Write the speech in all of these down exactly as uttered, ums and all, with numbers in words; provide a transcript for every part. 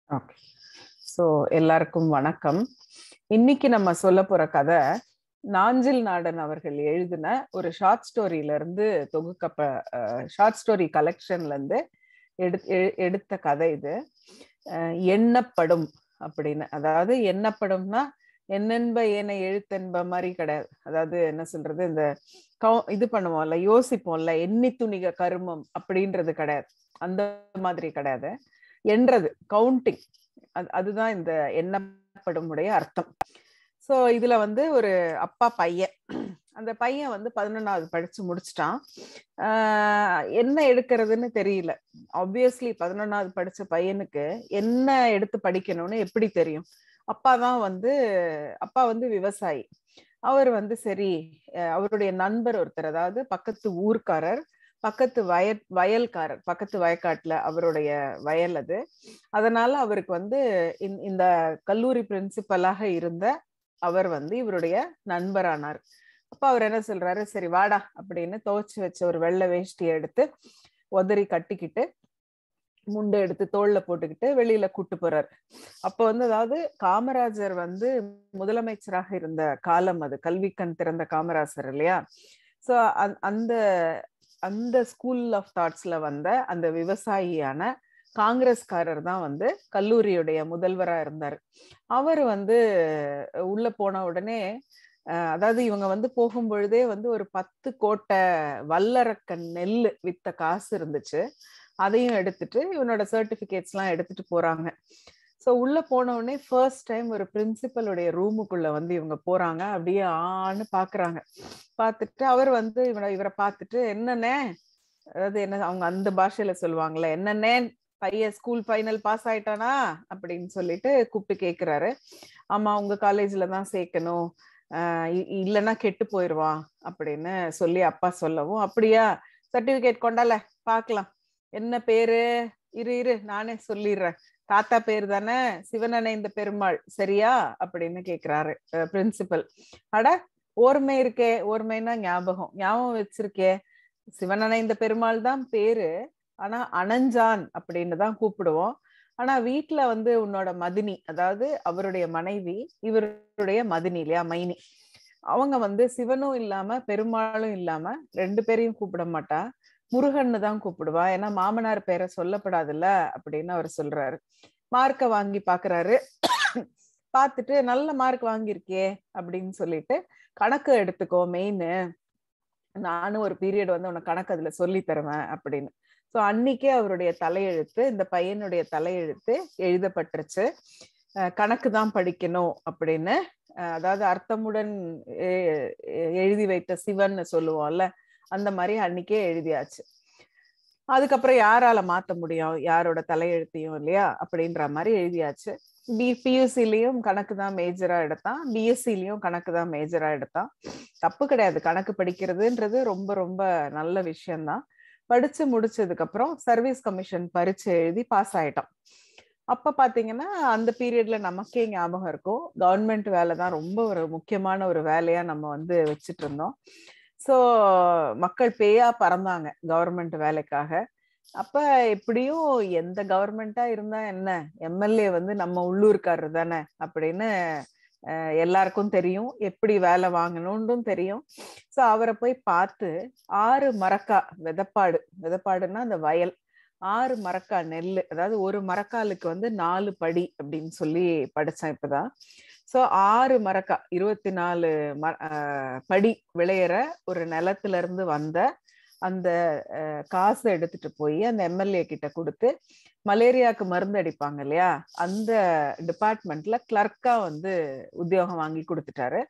Okay. So எல்லாருக்கும் வணக்கம். இன்னைக்கு நம்ம சொல்ல போற கதை நாஞ்சில் நாடன் அவர்கள் எழுதின ஒரு ஷார்ட் ஸ்டோரியில இருந்து தொகுக்கப்ப ஷார்ட் ஸ்டோரி கலெக்ஷன்ல இருந்து எடு எடுத்த கதை இது. எண்ணப்படும் அப்படின்னு, அதாவது எண்ணப்படும்னா என்னென்ப ஏன எழுத்தென்ப மாதிரி கிடையாது. அதாவது என்ன சொல்றது, இந்த கவு இது பண்ணுவோம்ல, யோசிப்போம்ல, எண்ணி துணிக கருமம் அப்படின்றது கிடையாது, அந்த மாதிரி கிடையாது. என்றது கவுண்டிங், அது அதுதான் இந்த எண்ணப்படும் உடைய அர்த்தம். ஸோ இதுல வந்து ஒரு அப்பா பையன், அந்த பையன் வந்து பதினொன்னாவது படிச்சு முடிச்சுட்டான். ஆஹ் என்ன எடுக்கிறதுன்னு தெரியல. ஆப்வியஸ்லி பதினொன்னாவது படிச்ச பையனுக்கு என்ன எடுத்து படிக்கணும்னு எப்படி தெரியும்? அப்பா தான் வந்து அப்பா வந்து விவசாயி. அவர் வந்து சரி, அவருடைய நண்பர் ஒருத்தர், அதாவது பக்கத்து ஊர்க்காரர், பக்கத்து வய வயல்காரர், பக்கத்து வயக்காட்டுல அவருடைய வயல் அது. அதனால அவருக்கு வந்து இந்த கல்லூரி பிரின்சிபலாக இருந்த அவர் வந்து இவருடைய நண்பரானார். அப்ப அவர் என்ன சொல்றாரு, சரி வாடா அப்படின்னு துவைச்சு வச்ச ஒரு வெள்ளை வேஷ்டியை எடுத்து உதறி கட்டிக்கிட்டு முண்டை எடுத்து தோல்ல போட்டுக்கிட்டு வெளியில கூட்டு போறாரு. அப்ப வந்து, அதாவது காமராஜர் வந்து முதலமைச்சராக இருந்த காலம் அது, கல்விக்கண் திறந்த காமராஜர் இல்லையா? சோ அந்த அந்த ஸ்கூல் ஆஃப் தாட்ஸ்ல வந்த அந்த விவசாயியான காங்கிரஸ்காரர் தான் வந்து கல்லூரியுடைய முதல்வரா இருந்தார். அவர் வந்து உள்ள போன உடனே, அதாவது இவங்க வந்து போகும்பொழுதே வந்து ஒரு பத்து கோட்டை வல்லரக்கன் நெல் வித்த காசு இருந்துச்சு. அதையும் எடுத்துட்டு இவனோட சர்டிபிகேட்ஸ் எல்லாம் எடுத்துட்டு போறாங்க. ஸோ உள்ள போன உடனே ஃபர்ஸ்ட் டைம் ஒரு பிரின்சிபலுடைய ரூமுக்குள்ள வந்து இவங்க போறாங்க. அப்படியே ஆன்னு பாக்குறாங்க. பார்த்துட்டு அவர் வந்து இவனை இவரை பார்த்துட்டு, என்னன்னே, அதாவது என்ன அவங்க அந்த பாஷையில சொல்லுவாங்கல்ல, என்னன்னே பையன் ஸ்கூல் ஃபைனல் பாஸ் ஆயிட்டானா அப்படின்னு சொல்லிட்டு கூப்பிட்டு கேட்கிறாரு. ஆமா, உங்க காலேஜ்ல தான் சேர்க்கணும், ஆஹ் இல்லைன்னா கெட்டு போயிடுவான் அப்படின்னு சொல்லி அப்பா சொல்லவும், அப்படியா, சர்டிபிகேட் கொண்டால பாக்கலாம், என்ன பேரு, இரு இரு நானே சொல்லிடுறேன், தாத்தா பேர் தானே, சிவனணைந்த பெருமாள், சரியா அப்படின்னு கேக்குறாரு பிரின்சிபல். அட ஓர்மை இருக்கே, ஓர்மைன்னா ஞாபகம், ஞாபகம் வச்சிருக்கே, சிவனணைந்த பெருமாள் தான் பேரு, ஆனா அனஞ்சான் அப்படின்னு தான் கூப்பிடுவோம். ஆனா வீட்டுல வந்து உன்னோட மதினி, அதாவது அவருடைய மனைவி இவருடைய மதினி இல்லையா, மைனி, அவங்க வந்து சிவனும் இல்லாம பெருமாளும் இல்லாம ரெண்டு பேரையும் கூப்பிட மாட்டா, முருகன்னு தான் கூப்பிடுவா, ஏன்னா மாமனார் பேரை சொல்லப்படாதுல்ல அப்படின்னு அவர் சொல்றாரு. மார்க்கை வாங்கி பாக்குறாரு. பார்த்துட்டு நல்ல மார்க் வாங்கியிருக்கே அப்படின்னு சொல்லிட்டு, கணக்கு எடுத்துக்கோ மெயின், நானும் ஒரு பீரியட் வந்து உனக்கு கணக்கு அதுல சொல்லி தருவேன் அப்படின்னு. ஸோ அன்னைக்கே அவருடைய தலையெழுத்து, இந்த பையனுடைய தலையெழுத்து எழுதப்பட்டுருச்சு. கணக்கு தான் படிக்கணும் அப்படின்னு, அதாவது அர்த்தமுடன் எழுதி வைத்த சிவன் சொல்லுவோம்ல, அந்த மாதிரி அன்னைக்கே எழுதியாச்சு. அதுக்கப்புறம் யாரால மாத்த முடியும் யாரோட தலையெழுத்தையும் இல்லையா, அப்படின்ற மாதிரி எழுதியாச்சு. பி பியூசிலையும் கணக்கு தான் மேஜரா எடுத்தான், பிஎஸ்சிலையும் கணக்கு தான் மேஜரா எடுத்தான். தப்பு கிடையாது, கணக்கு படிக்கிறதுன்றது ரொம்ப ரொம்ப நல்ல விஷயம்தான். படிச்சு முடிச்சதுக்கு அப்புறம் சர்வீஸ் கமிஷன் பரீட்சை எழுதி பாஸ் ஆயிட்டான். அப்ப பாத்தீங்கன்னா அந்த பீரியட்ல நமக்கே ஞாபகம் இருக்கும், கவர்மெண்ட் வேலை தான் ரொம்ப ஒரு முக்கியமான ஒரு வேலையா நம்ம வந்து வச்சுட்டு இருந்தோம். ஸோ மக்கள் பேயா பறந்தாங்க கவர்மெண்ட் வேலைக்காக. அப்ப எப்படியும் எந்த கவர்மெண்டா இருந்தா என்ன, எம்எல்ஏ வந்து நம்ம உள்ளூர்காரர் தானே அப்படின்னு எல்லாருக்கும் தெரியும், எப்படி வேலை வாங்கணும்னும் தெரியும். ஸோ அவரை போய் பார்த்து, ஆறு மரக்கா விதப்பாடு, விதப்பாடுன்னா அந்த வயல், ஆறு மரக்கா நெல், அதாவது ஒரு மரக்காலுக்கு வந்து நாலு படி அப்படின்னு சொல்லி படிச்சேன் இப்பதான். ஸோ ஆறு மரக்கா இருபத்தி நாலு ம படி விளையிற ஒரு நிலத்துல இருந்து வந்த அந்த காசை எடுத்துட்டு போய் அந்த எம்எல்ஏ கிட்ட கொடுத்து, மலேரியாவுக்கு மருந்து அடிப்பாங்க இல்லையா, அந்த டிபார்ட்மெண்ட்ல கிளர்க்கா வந்து உத்தியோகம் வாங்கி கொடுத்துட்டாரு.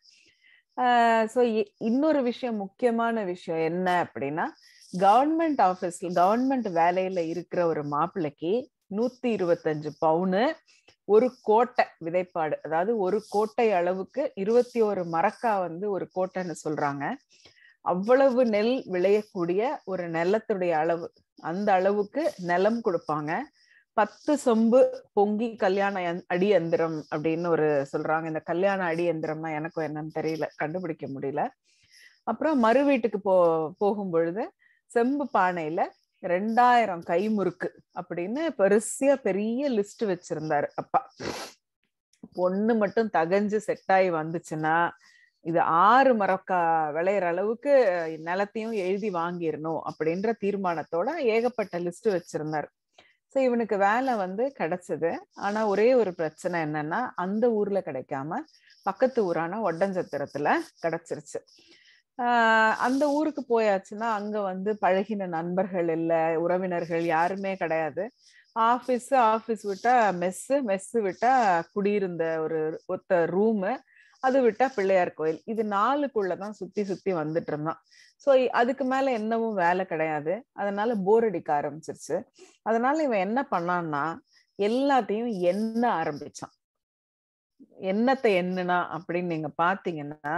ஆஹ் ஸோ இன்னொரு விஷயம், முக்கியமான விஷயம் என்ன அப்படின்னா, கவர்மெண்ட் ஆபீஸ்ல கவர்மெண்ட் வேலையில இருக்கிற ஒரு மாப்பிள்ளைக்கு நூத்தி இருபத்தஞ்சு பவுனு, ஒரு கோட்டை விதைப்பாடு, அதாவது ஒரு கோட்டை அளவுக்கு இருபத்தி ஒரு மரக்கா வந்து ஒரு கோட்டைன்னு சொல்றாங்க. அவ்வளவு நெல் விளையக்கூடிய ஒரு நிலத்துடைய அளவு, அந்த அளவுக்கு நிலம் கொடுப்பாங்க. பத்து சொம்பு பொங்கி கல்யாண அடி எந்திரம் அப்படின்னு ஒரு சொல்றாங்க. இந்த கல்யாண அடி எந்திரம்னா எனக்கும் என்னன்னு தெரியல, கண்டுபிடிக்க முடியல. அப்புறம் மறு வீட்டுக்கு போ போகும் பொழுது செம்பு பானையில ரெண்டாயிரம் கைமுறுக்கு அப்படின்னு பெருசியா பெரிய லிஸ்ட் வச்சிருந்தாரு அப்பா. பொண்ணு மட்டும் தகஞ்சு செட் ஆகி வந்துச்சுன்னா இது ஆறு மரக்கா விளையிற அளவுக்கு நிலத்தையும் எழுதி வாங்கிடணும் அப்படின்ற தீர்மானத்தோட ஏகப்பட்ட லிஸ்ட் வச்சிருந்தாரு. சோ இவனுக்கு வேலை வந்து கிடைச்சது. ஆனா ஒரே ஒரு பிரச்சனை என்னன்னா, அந்த ஊர்ல கிடைக்காம பக்கத்து ஊரான ஒட்டஞ்சத்திரத்துல கிடைச்சிருச்சு. ஆஹ் அந்த ஊருக்கு போயாச்சுன்னா அங்க வந்து பழகின நண்பர்கள் இல்ல, உறவினர்கள் யாருமே கிடையாது. ஆபீஸ் ஆபீஸ் விட்டா மெஸ்ஸு, மெஸ்ஸு விட்டா குடியிருந்த ஒரு ஒத்த ரூமு, அது விட்டா பிள்ளையார் கோயில். இது நாலுக்குள்ளதான் சுத்தி சுத்தி வந்துட்டு இருந்தான். சோ அதுக்கு மேல என்னவும் வேலை கிடையாது. அதனால போர் அடிக்க ஆரம்பிச்சிருச்சு. அதனால இவன் என்ன பண்ணான்னா எல்லாத்தையும் எண்ண ஆரம்பிச்சான். எண்ணத்தை எண்ணுனா அப்படின்னு நீங்க பாத்தீங்கன்னா,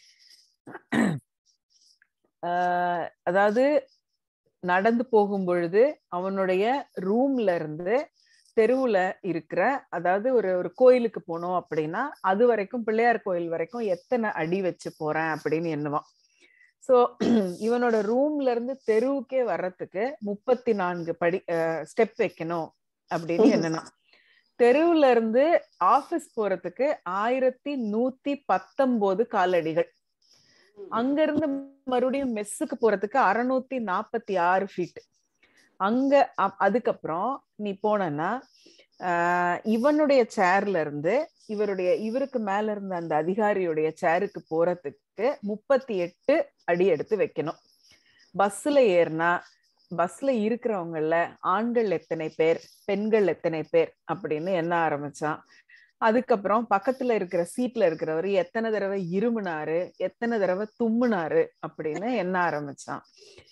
ஆஹ் அதாவது நடந்து போகும் பொழுது அவனுடைய ரூம்ல இருந்து தெருவுல இருக்கிற, அதாவது ஒரு ஒரு கோயிலுக்கு போனோம் அப்படின்னா அது வரைக்கும், பிள்ளையார் கோயில் வரைக்கும் எத்தனை அடி வச்சு போறேன் அப்படின்னு எண்ணுவான். சோ இவனோட ரூம்ல இருந்து தெருவுக்கே வர்றதுக்கு முப்பத்தி நான்கு படி ஸ்டெப் வைக்கணும் அப்படின்னு எண்ணுனா. தெருவுல இருந்து ஆபீஸ் போறதுக்கு ஆயிரத்தி நூத்தி பத்தொன்பது காலடிகள். அங்க இருந்து மறுபடியும் மெஸ்ஸுக்கு போறதுக்கு அறுநூத்தி நாற்பத்தி ஆறு ஃபீட். அங்க அதுக்கப்புறம் நீ போனா ஆஹ் இவனுடைய சேர்ல இருந்து இவருடைய இவருக்கு மேல இருந்த அந்த அதிகாரியுடைய சேருக்கு போறதுக்கு முப்பத்தி எட்டு அடி எடுத்து வைக்கணும். பஸ்ல ஏறினா பஸ்ல இருக்கிறவங்கல ஆண்கள் எத்தனை பேர், பெண்கள் எத்தனை பேர் அப்படின்னு எண்ண ஆரம்பிச்சான். அதுக்கப்புறம் பக்கத்துல இருக்கிற சீட்ல இருக்கிறவர் எத்தனை தடவை இருமுனாரு, எத்தனை தடவை தும்முனாரு அப்படின்னு எண்ண ஆரம்பிச்சான்.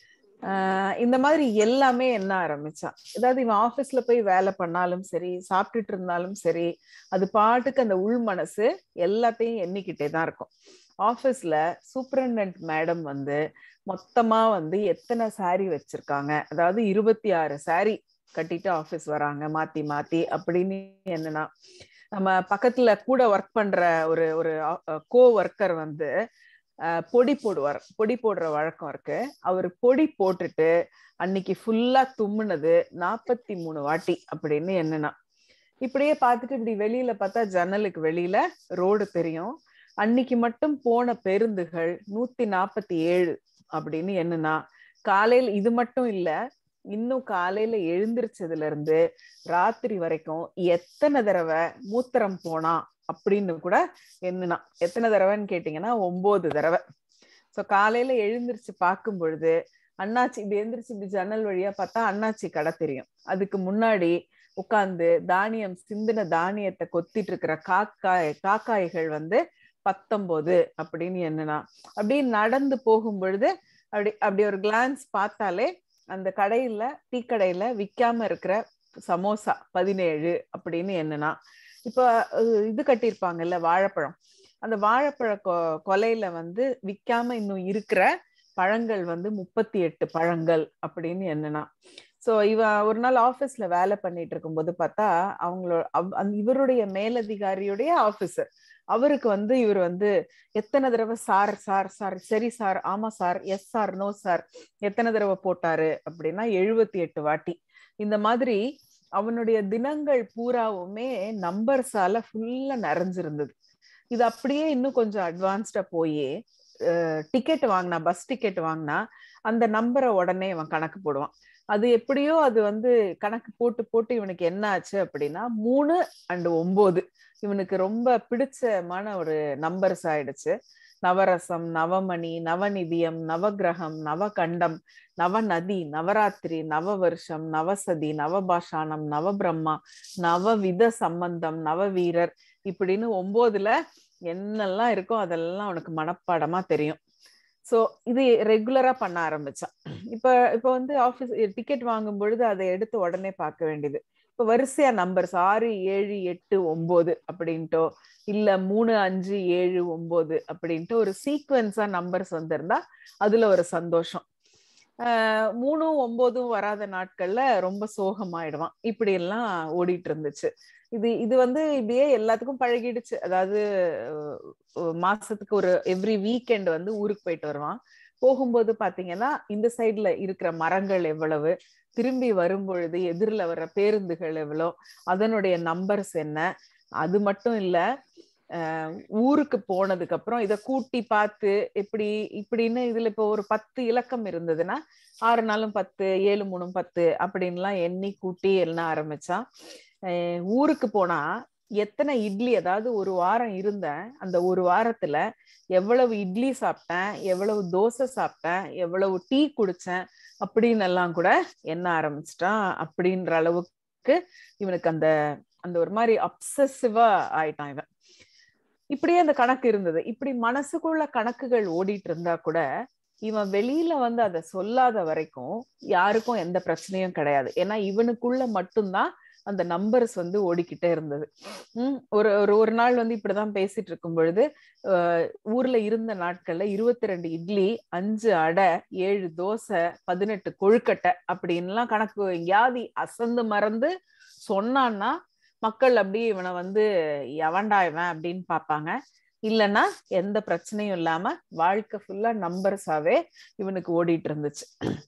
ஆஹ் இந்த மாதிரி எல்லாமே எண்ண ஆரம்பிச்சான். ஏதாவது இவன் ஆபீஸ்ல போய் வேலை பண்ணாலும் சரி, சாப்பிட்டுட்டு இருந்தாலும் சரி, அது பாட்டுக்கு அந்த உள் மனசு எல்லாத்தையும் எண்ணிக்கிட்டே தான் இருக்கும். ஆபீஸ்ல சூப்பரண்டன்ட் மேடம் வந்து மொத்தமா வந்து எத்தனை சாரி வச்சிருக்காங்க, அதாவது இருபத்தி ஆறு சாரி கட்டிட்டு ஆபீஸ் வராங்க மாத்தி மாத்தி அப்படின்னு என்னன்னா, நம்ம பக்கத்துல கூட ஒர்க் பண்ற ஒரு ஒரு கோ ஒர்க்கர் வந்து பொடி போடுவார். பொடி போடுற வழக்கம் இருக்கு. அவரு பொடி போட்டுட்டு அன்னைக்கு ஃபுல்லா தும்முனது நாற்பத்தி மூணு வாட்டி அப்படின்னு என்னன்னா. இப்படியே பார்த்துட்டு இப்படி வெளியில பார்த்தா ஜன்னலுக்கு வெளியில ரோடு தெரியும். அன்னைக்கு மட்டும் போன பேருந்துகள் நூத்தி நாற்பத்தி ஏழு அப்படின்னு என்னன்னா. காலையில் இது மட்டும் இல்ல, இன்னும் காலையில எழுந்திருச்சதுல இருந்து ராத்திரி வரைக்கும் எத்தனை தடவை மூத்திரம் போனா அப்படின்னு கூட என்னன்னா. எத்தனை தடவைன்னு கேட்டீங்கன்னா ஒன்பது தடவை. சோ காலையில எழுந்திருச்சு பார்க்கும் பொழுது அண்ணாச்சி இப்படி எழுந்திரிச்சு இப்படி ஜன்னல் வழியா பார்த்தா அண்ணாச்சி கடை தெரியும். அதுக்கு முன்னாடி உட்கார்ந்து தானியம் சிந்தின தானியத்தை கொத்திட்டு இருக்கிற காக்காய் காக்காய்கள் வந்து பத்தொன்பது அப்படின்னு என்னன்னா. அப்படி நடந்து போகும் பொழுது அப்படி அப்படி ஒரு கிளான்ஸ் பார்த்தாலே அந்த கடையில டீ கடையில விற்காம இருக்கிற சமோசா பதினேழு அப்படின்னு என்னன்னா. இப்ப இது கட்டியிருப்பாங்கல்ல வாழைப்பழம், அந்த வாழைப்பழ கொ கொலையில வந்து விற்காம இன்னும் இருக்கிற பழங்கள் வந்து முப்பத்தி எட்டு பழங்கள் அப்படின்னு என்னன்னா. சோ இவ ஒரு நாள் ஆபீஸ்ல வேலை பண்ணிட்டு இருக்கும் போது பார்த்தா அவங்களோட இவருடைய மேலதிகாரியுடைய ஆபீசர், அவருக்கு வந்து இவர் வந்து எத்தனை தடவை சார் சார் சார் சரி சார் ஆமா sir yes sir no sir எத்தனை தடவை போட்டாரு அப்படின்னா எழுபத்தி எட்டு வாட்டி. இந்த மாதிரி அவனுடைய தினங்கள் பூராவுமே நம்பர்ஸால ஃபுல்லா நிறைஞ்சிருந்தது. இது அப்படியே இன்னும் கொஞ்சம் அட்வான்ஸ்டா போய் டிக்கெட் வாங்கினா, பஸ் டிக்கெட் வாங்கினா அந்த நம்பரை உடனே இவன் கணக்கு போடுவான். அது எப்படியோ அது வந்து கணக்கு போட்டு போட்டு இவனுக்கு என்ன ஆச்சு அப்படின்னா மூணு அண்ட் ஒன்பது இவனுக்கு ரொம்ப பிடிச்சமான ஒரு நம்பர்ஸ் ஆயிடுச்சு. நவரசம், நவமணி, நவநிதியம், நவகிரகம், நவகண்டம், நவநதி, நவராத்திரி, நவ வருஷம், நவசதி, நவபாஷானம், நவபிரம்மா, நவவித சம்பந்தம், நவவீரர் இப்படின்னு ஒன்பதுல என்னெல்லாம் இருக்கோ அதெல்லாம் அவனுக்கு மனப்பாடமா தெரியும். சோ இது ரெகுலரா பண்ண ஆரம்பிச்சான். இப்ப இப்ப வந்து ஆபீஸ் டிக்கெட் வாங்கும் பொழுது அதை எடுத்து உடனே பார்க்க வேண்டியது. இப்ப வரிசையா நம்பர்ஸ் ஆறு ஏழு எட்டு ஒன்பது அப்படின்ட்டோ இல்ல மூணு அஞ்சு ஏழு ஒன்பது அப்படின்ட்டு ஒரு சீக்வன்ஸா நம்பர்ஸ் வந்திருந்தா அதுல ஒரு சந்தோஷம். ஆஹ் மூணும் ஒன்பதும் வராத நாட்கள்ல ரொம்ப சோகமாயிடுவான். இப்படி எல்லாம் ஓடிட்டு இருந்துச்சு. இது இது வந்து இப்படியே எல்லாத்துக்கும் பழகிடுச்சு. அதாவது மாசத்துக்கு ஒரு எவ்ரி வீக்கெண்ட் வந்து ஊருக்கு போயிட்டு வருவான். போகும்போது பாத்தீங்கன்னா இந்த சைட்ல இருக்கிற மரங்கள் எவ்வளவு, திரும்பி வரும் பொழுது எதிரில வர்ற பேருந்துகள் எவ்வளோ, அதனுடைய நம்பர்ஸ் என்ன. அது மட்டும் இல்ல, அஹ் ஊருக்கு போனதுக்கு அப்புறம் இதை கூட்டி பார்த்து இப்படி இப்படின்னு இதுல இப்போ ஒரு பத்து இலக்கம் இருந்ததுன்னா ஆறு நாளும் பத்து, ஏழு மூணும் பத்து அப்படின்லாம் எண்ணி கூட்டி எண்ண ஆரம்பிச்சான். அஹ் ஊருக்கு போனா எத்தனை இட்லி, அதாவது ஒரு வாரம் இருந்தேன், அந்த ஒரு வாரத்துல எவ்வளவு இட்லி சாப்பிட்டேன், எவ்வளவு தோசை சாப்பிட்டேன், எவ்வளவு டீ குடிச்சேன் அப்படின்னு எல்லாம் கூட எண்ண ஆரம்பிச்சிட்டான். அப்படின்ற அளவுக்கு இவனுக்கு அந்த அந்த ஒரு மாதிரி அப்சசிவா ஆயிட்டான் இவன். இப்படியே அந்த கணக்கு இருந்தது. இப்படி மனசுக்குள்ள கணக்குகள் ஓடிட்டு இருந்தா கூட இவன் வெளியில வந்து அதை சொல்லாத வரைக்கும் யாருக்கும் எந்த பிரச்சனையும் கிடையாது. ஏன்னா இவனுக்குள்ள மட்டும்தான் அந்த நம்பர்ஸ் வந்து ஓடிக்கிட்டே இருந்தது. உம் ஒரு ஒரு நாள் வந்து இப்படிதான் பேசிட்டு இருக்கும் பொழுது அஹ் ஊர்ல இருந்த நாட்கள்ல இருபத்தி ரெண்டு இட்லி, அஞ்சு அடை, ஏழு தோசை, பதினெட்டு கொழுக்கட்டை அப்படின்லாம் கணக்கு எங்கேயாவது அசந்து மறந்து சொன்னான்னா மக்கள் அப்படியே இவனை வந்து எவன்டா இவன் அப்படின்னு பார்ப்பாங்க. இல்லைன்னா எந்த பிரச்சனையும் இல்லாம வாழ்க்கை ஃபுல்லா நம்பர்ஸாவே இவனுக்கு ஓடிட்டு இருந்துச்சு.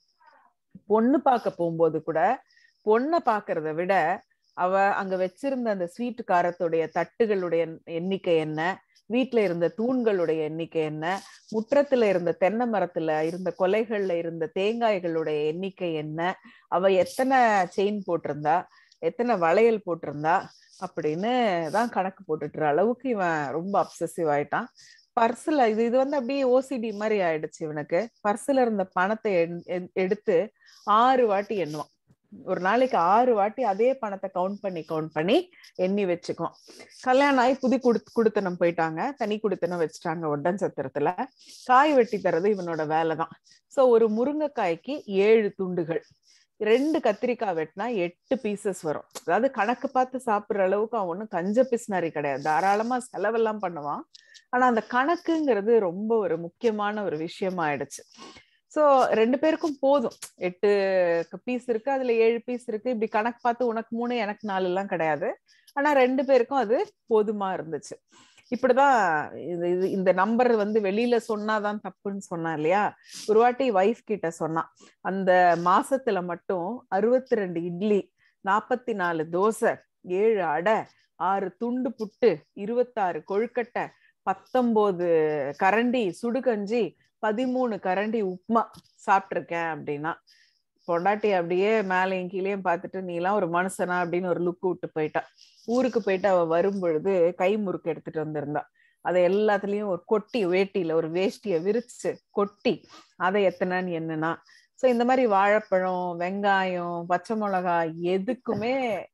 பொண்ணு பார்க்க போகும்போது கூட பொண்ணை பாக்குறத விட அவ அங்க வச்சிருந்த அந்த ஸ்வீட் காரத்துடைய தட்டுகளுடைய எண்ணிக்கை என்ன, வீட்டுல இருந்த தூண்களுடைய எண்ணிக்கை என்ன, முற்றத்துல இருந்த தென்னை மரத்துல இருந்த கொலைகள்ல இருந்த தேங்காய்களுடைய எண்ணிக்கை என்ன, அவ எத்தனை செயின் போட்டிருந்தா, எத்தனை வளையல் போட்டிருந்தா அப்படின்னு தான் கணக்கு போட்டுட்டுற அளவுக்கு இவன் ரொம்ப அப்சசிவ் ஆயிட்டான். பர்ஸ்ல இது இது வந்து அப்படியே ஓசிடி மாதிரி ஆயிடுச்சு இவனுக்கு. பர்ஸ்ல இருந்த பணத்தை எடுத்து ஆறு வாட்டி எண்ணுவான். ஒரு நாளைக்கு ஆறு வாட்டி அதே பணத்தை கவுண்ட் பண்ணி கவுண்ட் பண்ணி எண்ணி வச்சுக்குவான். கல்யாணம் ஆகி புது குடு குடுத்தனம் போயிட்டாங்க, தனி குடுத்தனம் வச்சுட்டாங்க ஒட்டன் சத்திரத்துல. காய் வெட்டி தர்றது இவனோட வேலைதான். சோ ஒரு முருங்கைக்காய்க்கு ஏழு துண்டுகள், ரெண்டு கத்திரிக்காய் வெட்டினா எட்டு பீசஸ் வரும். அதாவது கணக்கு பார்த்து சாப்பிடுற அளவுக்கு அவன் ஒன்றும் கஞ்ச பிஸ்னாரி கிடையாது, தாராளமா செலவெல்லாம் பண்ணுவான். ஆனா அந்த கணக்குங்கிறது ரொம்ப ஒரு முக்கியமான ஒரு விஷயமா ஆயிடுச்சு. சோ ரெண்டு பேருக்கும் போதும், எட்டு பீஸ் இருக்கு, அதுல ஏழு பீஸ் இருக்கு, இப்படி கணக்கு பார்த்து உனக்கு மூணு எனக்கு நாலு எல்லாம் கிடையாது. ஆனா ரெண்டு பேருக்கும் அது போதுமா இருந்துச்சு. இப்படிதான் இது இந்த நம்பர் வந்து வெளியில சொன்னாதான் தப்புன்னு சொன்னா இல்லையா. ஒரு வாட்டி வைஃப் கிட்ட சொன்னான், அந்த மாசத்துல மட்டும் அறுபத்தி ரெண்டு இட்லி, நாப்பத்தி நாலு தோசை, ஏழு அடை, ஆறு துண்டு புட்டு, இருபத்தாறு கொழுக்கட்டை, பத்தொன்பது கரண்டி சுடுகஞ்சி, பதிமூணு கரண்டி உப்புமா சாப்பிட்டிருக்கேன் அப்படின்னா. பொண்டாட்டி அப்படியே மேலையும் கீழேயும் பார்த்துட்டு நீ எல்லாம் ஒரு மனுஷனா அப்படின்னு ஒரு லுக்கு விட்டு போயிட்டா. ஊருக்கு போயிட்டு அவ வரும் பொழுது கை முறுக்கு எடுத்துட்டு வந்திருந்தா. அதை எல்லாத்துலயும் ஒரு கொட்டி, வேட்டியில ஒரு வேஷ்டிய விரிச்சு கொட்டி அதை எத்தனைன்னு என்னன்னா. சோ இந்த மாதிரி வாழைப்பழம், வெங்காயம், பச்சை மிளகாய் எதுக்குமே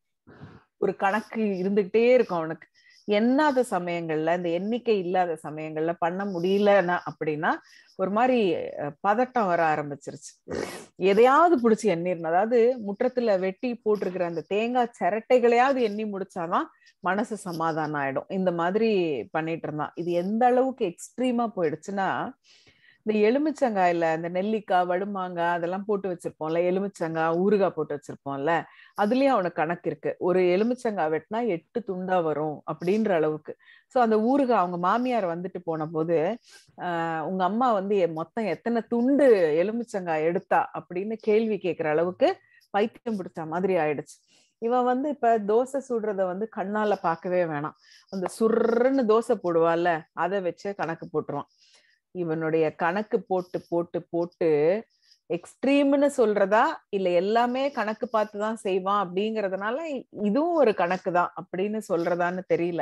ஒரு கணக்கு இருந்துகிட்டே இருக்கும் அவனுக்கு. எண்ணாத சமயங்கள்ல, இந்த எண்ணிக்கை இல்லாத சமயங்கள்ல பண்ண முடியலன்னா அப்படின்னா ஒரு மாதிரி பதட்டம் வர ஆரம்பிச்சிருச்சு. எதையாவது பிடிச்சி எண்ணிடணும். அதாவது முற்றத்துல வெட்டி போட்டிருக்கிற அந்த தேங்காய் சிரட்டைகளையாவது எண்ணி முடிச்சாதான் மனசு சமாதானம் ஆயிடும். இந்த மாதிரி பண்ணிட்டு இருந்தான். இது எந்த அளவுக்கு எக்ஸ்ட்ரீமா போயிடுச்சுன்னா, இந்த எலுமிச்சங்காயில இந்த நெல்லிக்காய், வடுமாங்காய் அதெல்லாம் போட்டு வச்சிருப்போம்ல, எலுமிச்சங்காய் ஊறுகாய் போட்டு வச்சிருப்போம்ல, அதுலயும் அவனுக்கு கணக்கு இருக்கு. ஒரு எலுமிச்சங்காய் வெட்டினா எட்டு துண்டா வரும் அப்படின்ற அளவுக்கு. சோ அந்த ஊறுகாய் அவங்க மாமியார் வந்துட்டு போன போது ஆஹ் உங்க அம்மா வந்து மொத்தம் எத்தனை துண்டு எலுமிச்சங்காய் எடுத்தா அப்படின்னு கேள்வி கேட்கிற அளவுக்கு பைத்தியம் பிடிச்ச மாதிரி ஆயிடுச்சு. இவன் வந்து இப்ப தோசை சுடுறத வந்து கண்ணால பார்க்கவே வேணாம், அந்த சுர்ன்னு தோசை போடுவாள்ல அதை வச்சு கணக்கு போட்டுருவான். இவனுடைய கணக்கு போட்டு போட்டு போட்டு எக்ஸ்ட்ரீம்னு சொல்றதா இல்ல எல்லாமே கணக்கு பார்த்துதான் செய்வான் அப்படிங்கறதுனால இதுவும் ஒரு கணக்கு தான் அப்படின்னு சொல்றதான்னு தெரியல.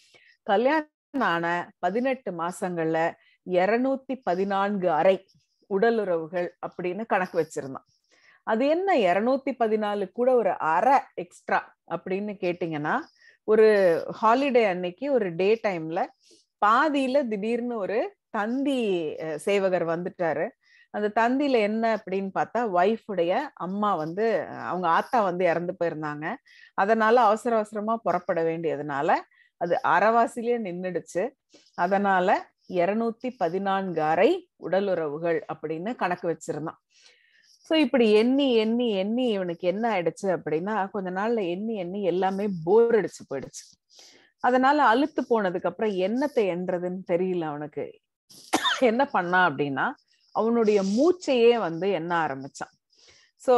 கல்யாணம் ஆன பதினெட்டு மாசங்கள்ல இருநூத்தி பதினான்கு அறை உடலுறவுகள் அப்படின்னு கணக்கு வச்சிருந்தான். அது என்ன இருநூத்தி பதினாலு கூட ஒரு அரை எக்ஸ்ட்ரா அப்படின்னு கேட்டீங்கன்னா, ஒரு ஹாலிடே அன்னைக்கு ஒரு டே டைம்ல பாதியில திடீர்னு ஒரு தந்தி சேவகர் வந்துட்டாரு. அந்த தந்தியில என்ன அப்படின்னு பார்த்தா ஒய்ஃபுடைய அம்மா வந்து அவங்க ஆத்தா வந்து இறந்து போயிருந்தாங்க. அதனால அவசர அவசரமா புறப்பட வேண்டியதுனால அது அரைவாசிலேயே நின்றுடுச்சு. அதனால இருநூத்தி பதினான்கு அறை உடலுறவுகள் அப்படின்னு கணக்கு வச்சிருந்தான். சோ இப்படி எண்ணி எண்ணி எண்ணி இவனுக்கு என்ன ஆயிடுச்சு அப்படின்னா, கொஞ்ச நாள்ல எண்ணி எண்ணி எல்லாமே போர் அடிச்சு போயிடுச்சு. அதனால அழுத்து போனதுக்கு அப்புறம் என்னத்தை எண்றதுன்னு தெரியல அவனுக்கு. என்ன பண்ணா அப்படின்னா, அவனுடைய மூச்சையே வந்து எண்ண ஆரம்பிச்சான். சோ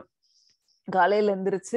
காலையில எந்திரிச்சு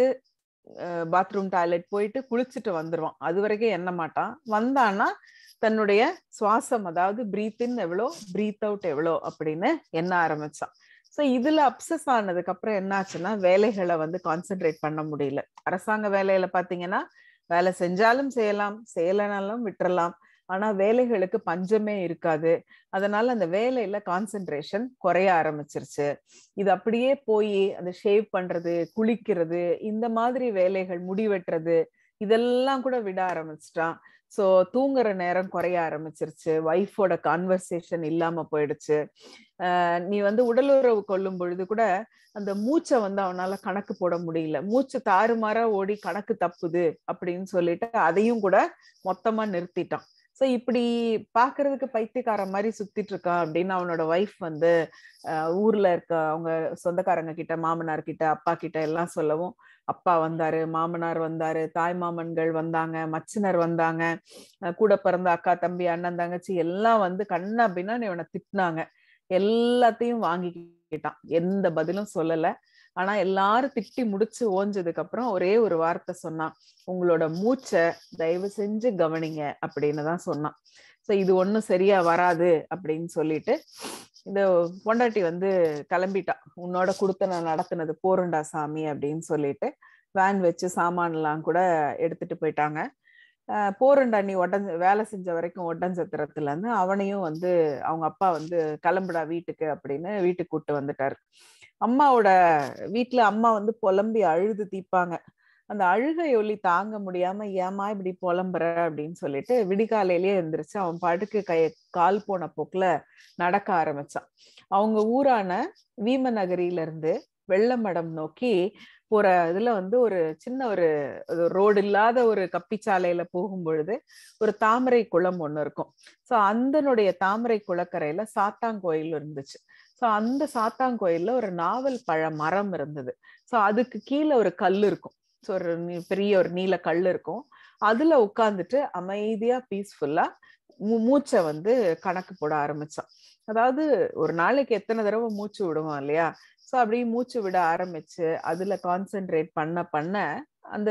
பாத்ரூம் டாய்லெட் போயிட்டு குளிச்சுட்டு வந்துருவான். அது வரைக்கும் எண்ண மாட்டான். வந்தான்னா தன்னுடைய சுவாசம், அதாவது பிரீத் இன் எவ்வளோ, பிரீத் அவுட் எவ்வளோ அப்படின்னு எண்ண ஆரம்பிச்சான். ஸோ இதுல அப்சஸ் ஆனதுக்கு அப்புறம் என்ன ஆச்சுன்னா, வேலைகளை வந்து கான்சென்ட்ரேட் பண்ண முடியல. அரசாங்க வேலையில பாத்தீங்கன்னா வேலை செஞ்சாலும் செய்யலாம், செய்யலைனாலும் விட்டுறலாம். ஆனா வேலைகளுக்கு பஞ்சமே இருக்காது. அதனால அந்த வேலையில கான்சென்ட்ரேஷன் குறைய ஆரம்பிச்சிருச்சு. இது அப்படியே போய் அந்த ஷேவ் பண்றது, குளிக்கிறது, இந்த மாதிரி வேலைகள், முடி வெட்டுறது, இதெல்லாம் கூட விட ஆரம்பிச்சிட்டான். சோ தூங்குற நேரம் குறைய ஆரம்பிச்சிருச்சு. ஒய்ஃபோட கான்வர்சேஷன் இல்லாம போயிடுச்சு. ஆஹ் நீ வந்து உடலுறவு கொள்ளும் பொழுது கூட அந்த மூச்சை வந்து அவனால கணக்கு போட முடியல. மூச்சு தாறுமாறா ஓடி கணக்கு தப்புது அப்படின்னு சொல்லிட்டு அதையும் கூட மொத்தமா நிறுத்திட்டான். சோ இப்படி பாக்குறதுக்கு பைத்தியக்கார மாதிரி சுத்திட்டு இருக்கான் அப்படின்னு அவனோட ஒய்ஃப் வந்து அஹ் ஊர்ல இருக்க அவங்க சொந்தக்காரங்க கிட்ட, மாமனார் கிட்ட, அப்பா கிட்ட எல்லாம் சொல்லவும், அப்பா வந்தாரு, மாமனார் வந்தாரு, தாய் மாமன்கள் வந்தாங்க, மச்சினர் வந்தாங்க, கூட பிறந்த அக்கா தம்பி அண்ணன் தங்கச்சி எல்லாம் வந்து கண்ணா அப்படின்னா இவனை திட்டினாங்க. எல்லாத்தையும் வாங்கிக்கிட்டான், எந்த பதிலும் சொல்லல. ஆனா எல்லாரும் திட்டி முடிச்சு ஓஞ்சதுக்கு அப்புறம் ஒரே ஒரு வார்த்தை சொன்னான், உங்களோட மூச்சை தயவு செஞ்சு கவனிங்க அப்படின்னு தான் சொன்னான். சோ இது ஒண்ணும் சரியா வராது அப்படின்னு சொல்லிட்டு இந்த பொண்டாட்டி வந்து கிளம்பிட்டா. உன்னோட கொடுத்த நான் நடத்தினது போருண்டா சாமி அப்படின்னு சொல்லிட்டு வேன் வச்சு சாமான் எல்லாம் கூட எடுத்துட்டு போயிட்டாங்க. அஹ் போருண்டா நீ உடஞ்ச வேலை செஞ்ச வரைக்கும் ஒட்டஞ்சத்திரத்துல இருந்து அவனையும் வந்து அவங்க அப்பா வந்து கிளம்புடா வீட்டுக்கு அப்படின்னு வீட்டுக்கு கூட்டு வந்துட்டாரு. அம்மாவோட வீட்டுல அம்மா வந்து புலம்பி அழுது தீப்பாங்க. அந்த அழுகை ஒலி தாங்க முடியாம, ஏமா இப்படி புலம்புற அப்படின்னு சொல்லிட்டு விடிகாலையிலேயே எழுந்திரிச்சு அவன் பாட்டுக்கு கை கால் போன போக்குல நடக்க ஆரம்பிச்சான். அவங்க ஊரான வீமநகரியில இருந்து வெள்ளமடம் நோக்கி போற இதுல வந்து ஒரு சின்ன ஒரு ரோடு இல்லாத ஒரு கப்பிச்சாலையில போகும் பொழுது ஒரு தாமரை குளம் ஒண்ணு இருக்கும். சோ அந்தனுடைய தாமரை குளக்கரையில சாத்தாங்கோயில் இருந்துச்சு. சோ அந்த சாத்தாங்கோயில்ல ஒரு நாவல் பழ மரம் இருந்தது. சோ அதுக்கு கீழே ஒரு கல் இருக்கும். ஸோ ஒரு பெரிய ஒரு நீல கல் இருக்கும். அதுல உட்கார்ந்துட்டு அமைதியா பீஸ்ஃபுல்லா மூச்சை வந்து கணக்கு போட ஆரம்பிச்சான். அதாவது ஒரு நாளைக்கு எத்தனை தடவை மூச்சு விடுவோம் இல்லையா? சோ அப்படியே மூச்சு விட ஆரம்பிச்சு அதுல கான்சென்ட்ரேட் பண்ண பண்ண அந்த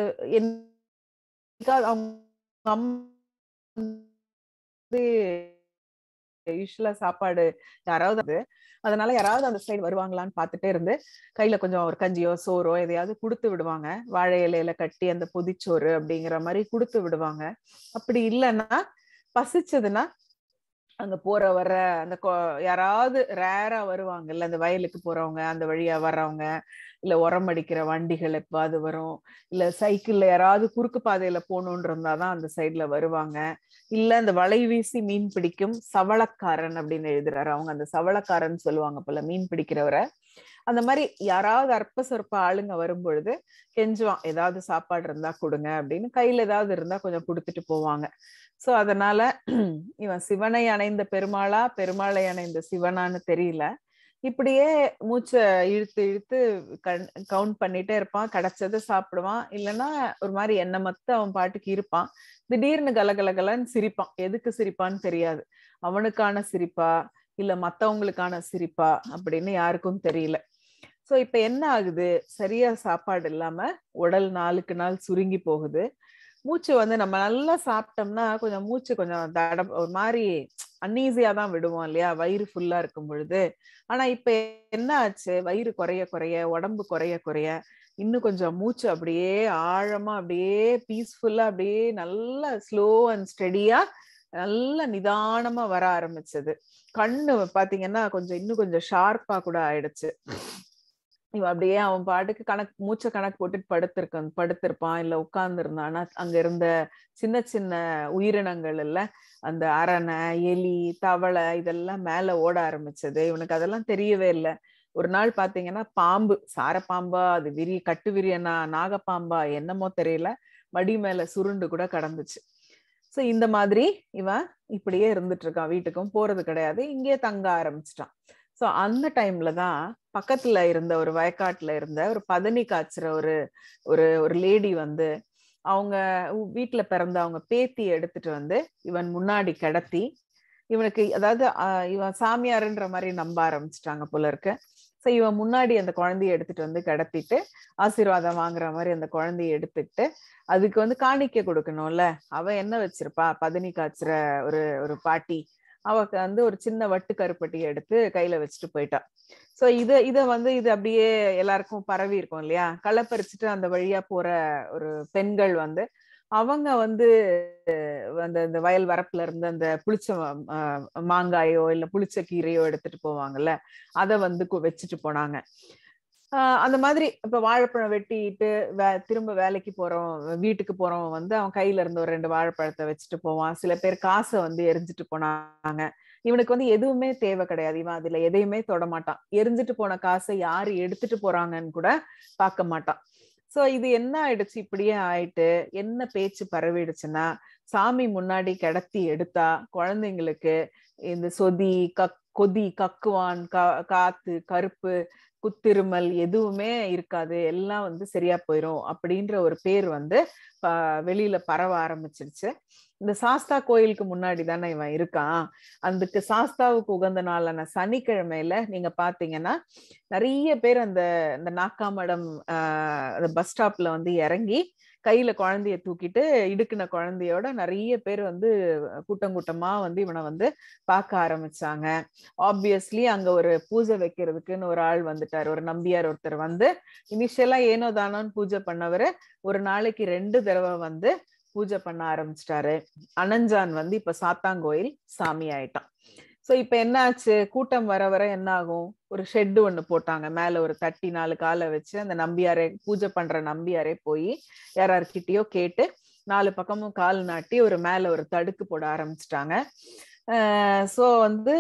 யூஸ்வலா சாப்பாடு யாராவது, அதனால யாராவது அந்த சைடு வருவாங்களான்னு பார்த்துட்டே இருந்து கையில கொஞ்சம் ஒரு கஞ்சியோ சோறோ எதையாவது கொடுத்து விடுவாங்க. வாழை இலையில கட்டி அந்த பொதிச்சோறு அப்படிங்கிற மாதிரி கொடுத்து விடுவாங்க. அப்படி இல்லைன்னா பசிச்சதுன்னா அங்க போற வர்ற அந்த யாராவது ரேரா வருவாங்கல்ல, அந்த வயலுக்கு போறவங்க, அந்த வழியா வர்றவங்க, இல்ல உரம் அடிக்கிற வண்டிகள் எப்பாவது வரும், இல்ல சைக்கிள்ல யாராவது குறுக்கு பாதையில போகணும்னு இருந்தாதான் அந்த சைட்ல வருவாங்க. இல்ல அந்த வலை வீசி மீன் பிடிக்கும் சவளக்காரன் அப்படின்னு எழுதுறாரு, அவங்க அந்த சவளக்காரன் சொல்லுவாங்க போல மீன் பிடிக்கிறவரை. அந்த மாதிரி யாராவது அற்ப சொற்ப ஆளுங்க வரும் பொழுது கெஞ்சுவான், ஏதாவது சாப்பாடு இருந்தா கொடுங்க அப்படின்னு. கையில ஏதாவது இருந்தா கொஞ்சம் கொடுத்துட்டு போவாங்க. சோ அதனால இவன் சிவனை அணைந்த பெருமாளா, பெருமாளை அணைந்த சிவனான்னு தெரியல, இப்படியே மூச்சை இழுத்து இழுத்து கவுண்ட் பண்ணிட்டே இருப்பான். கிடைச்சதை சாப்பிடுவான், இல்லைன்னா ஒரு மாதிரி எண்ணமத்து அவன் பாட்டுக்கு இருப்பான். திடீர்னு கலகலகலன்னு சிரிப்பான். எதுக்கு சிரிப்பான்னு தெரியாது. அவனுக்கான சிரிப்பா இல்ல மத்தவங்களுக்கான சிரிப்பா அப்படின்னு யாருக்கும் தெரியல. சோ இப்ப என்ன ஆகுது, சரியா சாப்பாடு இல்லாம உடல் நாளுக்கு நாள் சுருங்கி போகுது. மூச்சு வந்து நம்ம நல்லா சாப்பிட்டோம்னா கொஞ்சம் மூச்சு கொஞ்சம் தட ஒரு மாதிரி அன்ஈஸியா தான் விடுவோம் இல்லையா, வயிறு ஃபுல்லா இருக்கும் பொழுது. ஆனா இப்ப என்ன ஆச்சு, வயிறு குறைய குறைய உடம்பு குறைய குறைய இன்னும் கொஞ்சம் மூச்சு அப்படியே ஆழமா அப்படியே பீஸ்ஃபுல்லா அப்படியே நல்லா ஸ்லோ அண்ட் ஸ்டெடியா நல்ல நிதானமா வர ஆரம்பிச்சது. கண்ணு பாத்தீங்கன்னா கொஞ்சம் இன்னும் கொஞ்சம் ஷார்ப்பா கூட ஆயிடுச்சு. இவன் அப்படியே அவன் பாட்டுக்கு கணக்கு மூச்சை கணக்கு போட்டுட்டு படுத்திருக்கான் படுத்திருப்பான் இல்ல உட்கார்ந்து இருந்தான்னா அங்க இருந்த சின்ன சின்ன உயிரினங்கள் இல்ல, அந்த அரணை, எலி, தவளை இதெல்லாம் மேல ஓட ஆரம்பிச்சது. இவனுக்கு அதெல்லாம் தெரியவே இல்லை. ஒரு நாள் பாத்தீங்கன்னா பாம்பு, சார பாம்பா அது விரி கட்டு விரியனா நாகப்பாம்பா என்னமோ தெரியல, மடி மேல சுருண்டு கூட கடந்துச்சு. சோ இந்த மாதிரி இவன் இப்படியே இருந்துட்டு இருக்கான். வீட்டுக்கும் போறது கிடையாது, இங்கே தங்க ஆரம்பிச்சிட்டான். சோ அந்த டைம்ல தான் பக்கத்துல இருந்த ஒரு வயக்காட்டுல இருந்த ஒரு பதனி காய்ச்சுற ஒரு ஒரு ஒரு லேடி வந்து அவங்க வீட்டுல பிறந்த அவங்க பேத்தி எடுத்துட்டு வந்து இவன் முன்னாடி கிடத்தி இவனுக்கு அதாவது ஆஹ் இவன் சாமியாருன்ற மாதிரி நம்ப ஆரம்பிச்சுட்டாங்க போல இருக்கு. சோ இவன் முன்னாடி அந்த குழந்தைய எடுத்துட்டு வந்து கடத்திட்டு ஆசீர்வாதம் வாங்குற மாதிரி அந்த குழந்தைய எடுத்துட்டு அதுக்கு வந்து காணிக்கை கொடுக்கணும்ல. அவ என்ன வச்சிருப்பா, பதனி காய்ச்சுற ஒரு ஒரு பாட்டி, அவக்கு வந்து ஒரு சின்ன வட்டு கருப்பட்டியை எடுத்து கையில வச்சுட்டு போயிட்டா. சோ இத இத வந்து இது அப்படியே எல்லாருக்கும் பரவி இருக்கும் இல்லையா. களை பறிச்சுட்டு அந்த வழியா போற ஒரு பெண்கள் வந்து அவங்க வந்து அந்த இந்த வயல் வரப்புல இருந்து அந்த புளிச்ச மாங்காயோ இல்ல புளிச்ச கீரையோ எடுத்துட்டு போவாங்கல்ல, அதை வந்து வச்சுட்டு போனாங்க. ஆஹ் அந்த மாதிரி இப்ப வாழைப்பழம் வெட்டிட்டு வே திரும்ப வேலைக்கு போறோம் வீட்டுக்கு போறோம் வந்து அவன் கையில இருந்து ஒரு ரெண்டு வாழைப்பழத்தை வச்சுட்டு போவான். சில பேர் காசை வந்து எரிஞ்சிட்டு போனாங்க. இவனுக்கு வந்து எதுவுமே தேவை கிடையாது, இவன் அதுல எதையுமே தொட மாட்டான். எரிஞ்சிட்டு போன காசை யாரு எடுத்துட்டு போறாங்கன்னு கூட பார்க்க மாட்டான். சோ இது என்ன ஆயிடுச்சு, இப்படியே ஆயிட்டு என்ன பேச்சு பரவிடுச்சுன்னா, சாமி முன்னாடி கிடத்தி எடுத்தா குழந்தைங்களுக்கு இந்த சொதி கக் கொதி கக்குவான் கா காத்து கருப்பு குத்திருமல் எதுவுமே இருக்காது, எல்லாம் வந்து சரியா போயிரும் அப்படின்ற ஒரு பேர் வந்து வெளியில பரவ ஆரம்பிச்சிருச்சு. இந்த சாஸ்தா கோயிலுக்கு முன்னாடி தானே இவன் இருக்கான். அதுக்கு சாஸ்தாவுக்கு உகந்த நாளான சனிக்கிழமையில நீங்க பாத்தீங்கன்னா நிறைய பேர் அந்த இந்த நாக்காமடம் ஆஹ் பஸ் ஸ்டாப்ல வந்து இறங்கி கையில குழந்தைய தூக்கிட்டு இடுக்குன குழந்தையோட நிறைய பேர் வந்து கூட்டம் கூட்டமா வந்து இவனை வந்து பார்க்க ஆரம்பிச்சாங்க. ஆப்வியஸ்லி அங்க ஒரு பூஜை வைக்கிறதுக்குன்னு ஒரு ஆள் வந்துட்டாரு, ஒரு நம்பியார் ஒருத்தர் வந்து இனிஷியலா ஏனோ தானோன்னு பூஜை பண்ணவரு ஒரு நாளைக்கு ரெண்டு தடவை வந்து பூஜை பண்ண ஆரம்பிச்சிட்டாரு. அனஞ்சான் வந்து இப்ப சாத்தாங்கோயில் சாமி ஆயிட்டான். சோ இப்ப என்ன ஆச்சு, கூட்டம் வர வர என்ன ஆகும், ஒரு ஷெட்டு ஒண்ணு போட்டாங்க, மேல ஒரு தட்டி நாலு காலை வச்சு அந்த நம்பியாரே பூஜை பண்ற நம்பியாரே போய் யாரார்கிட்டயோ கேட்டு நாலு பக்கமும் கால் நாட்டி ஒரு மேல ஒரு தடுக்கு போட ஆரம்பிச்சிட்டாங்க. ஆஹ் சோ வந்து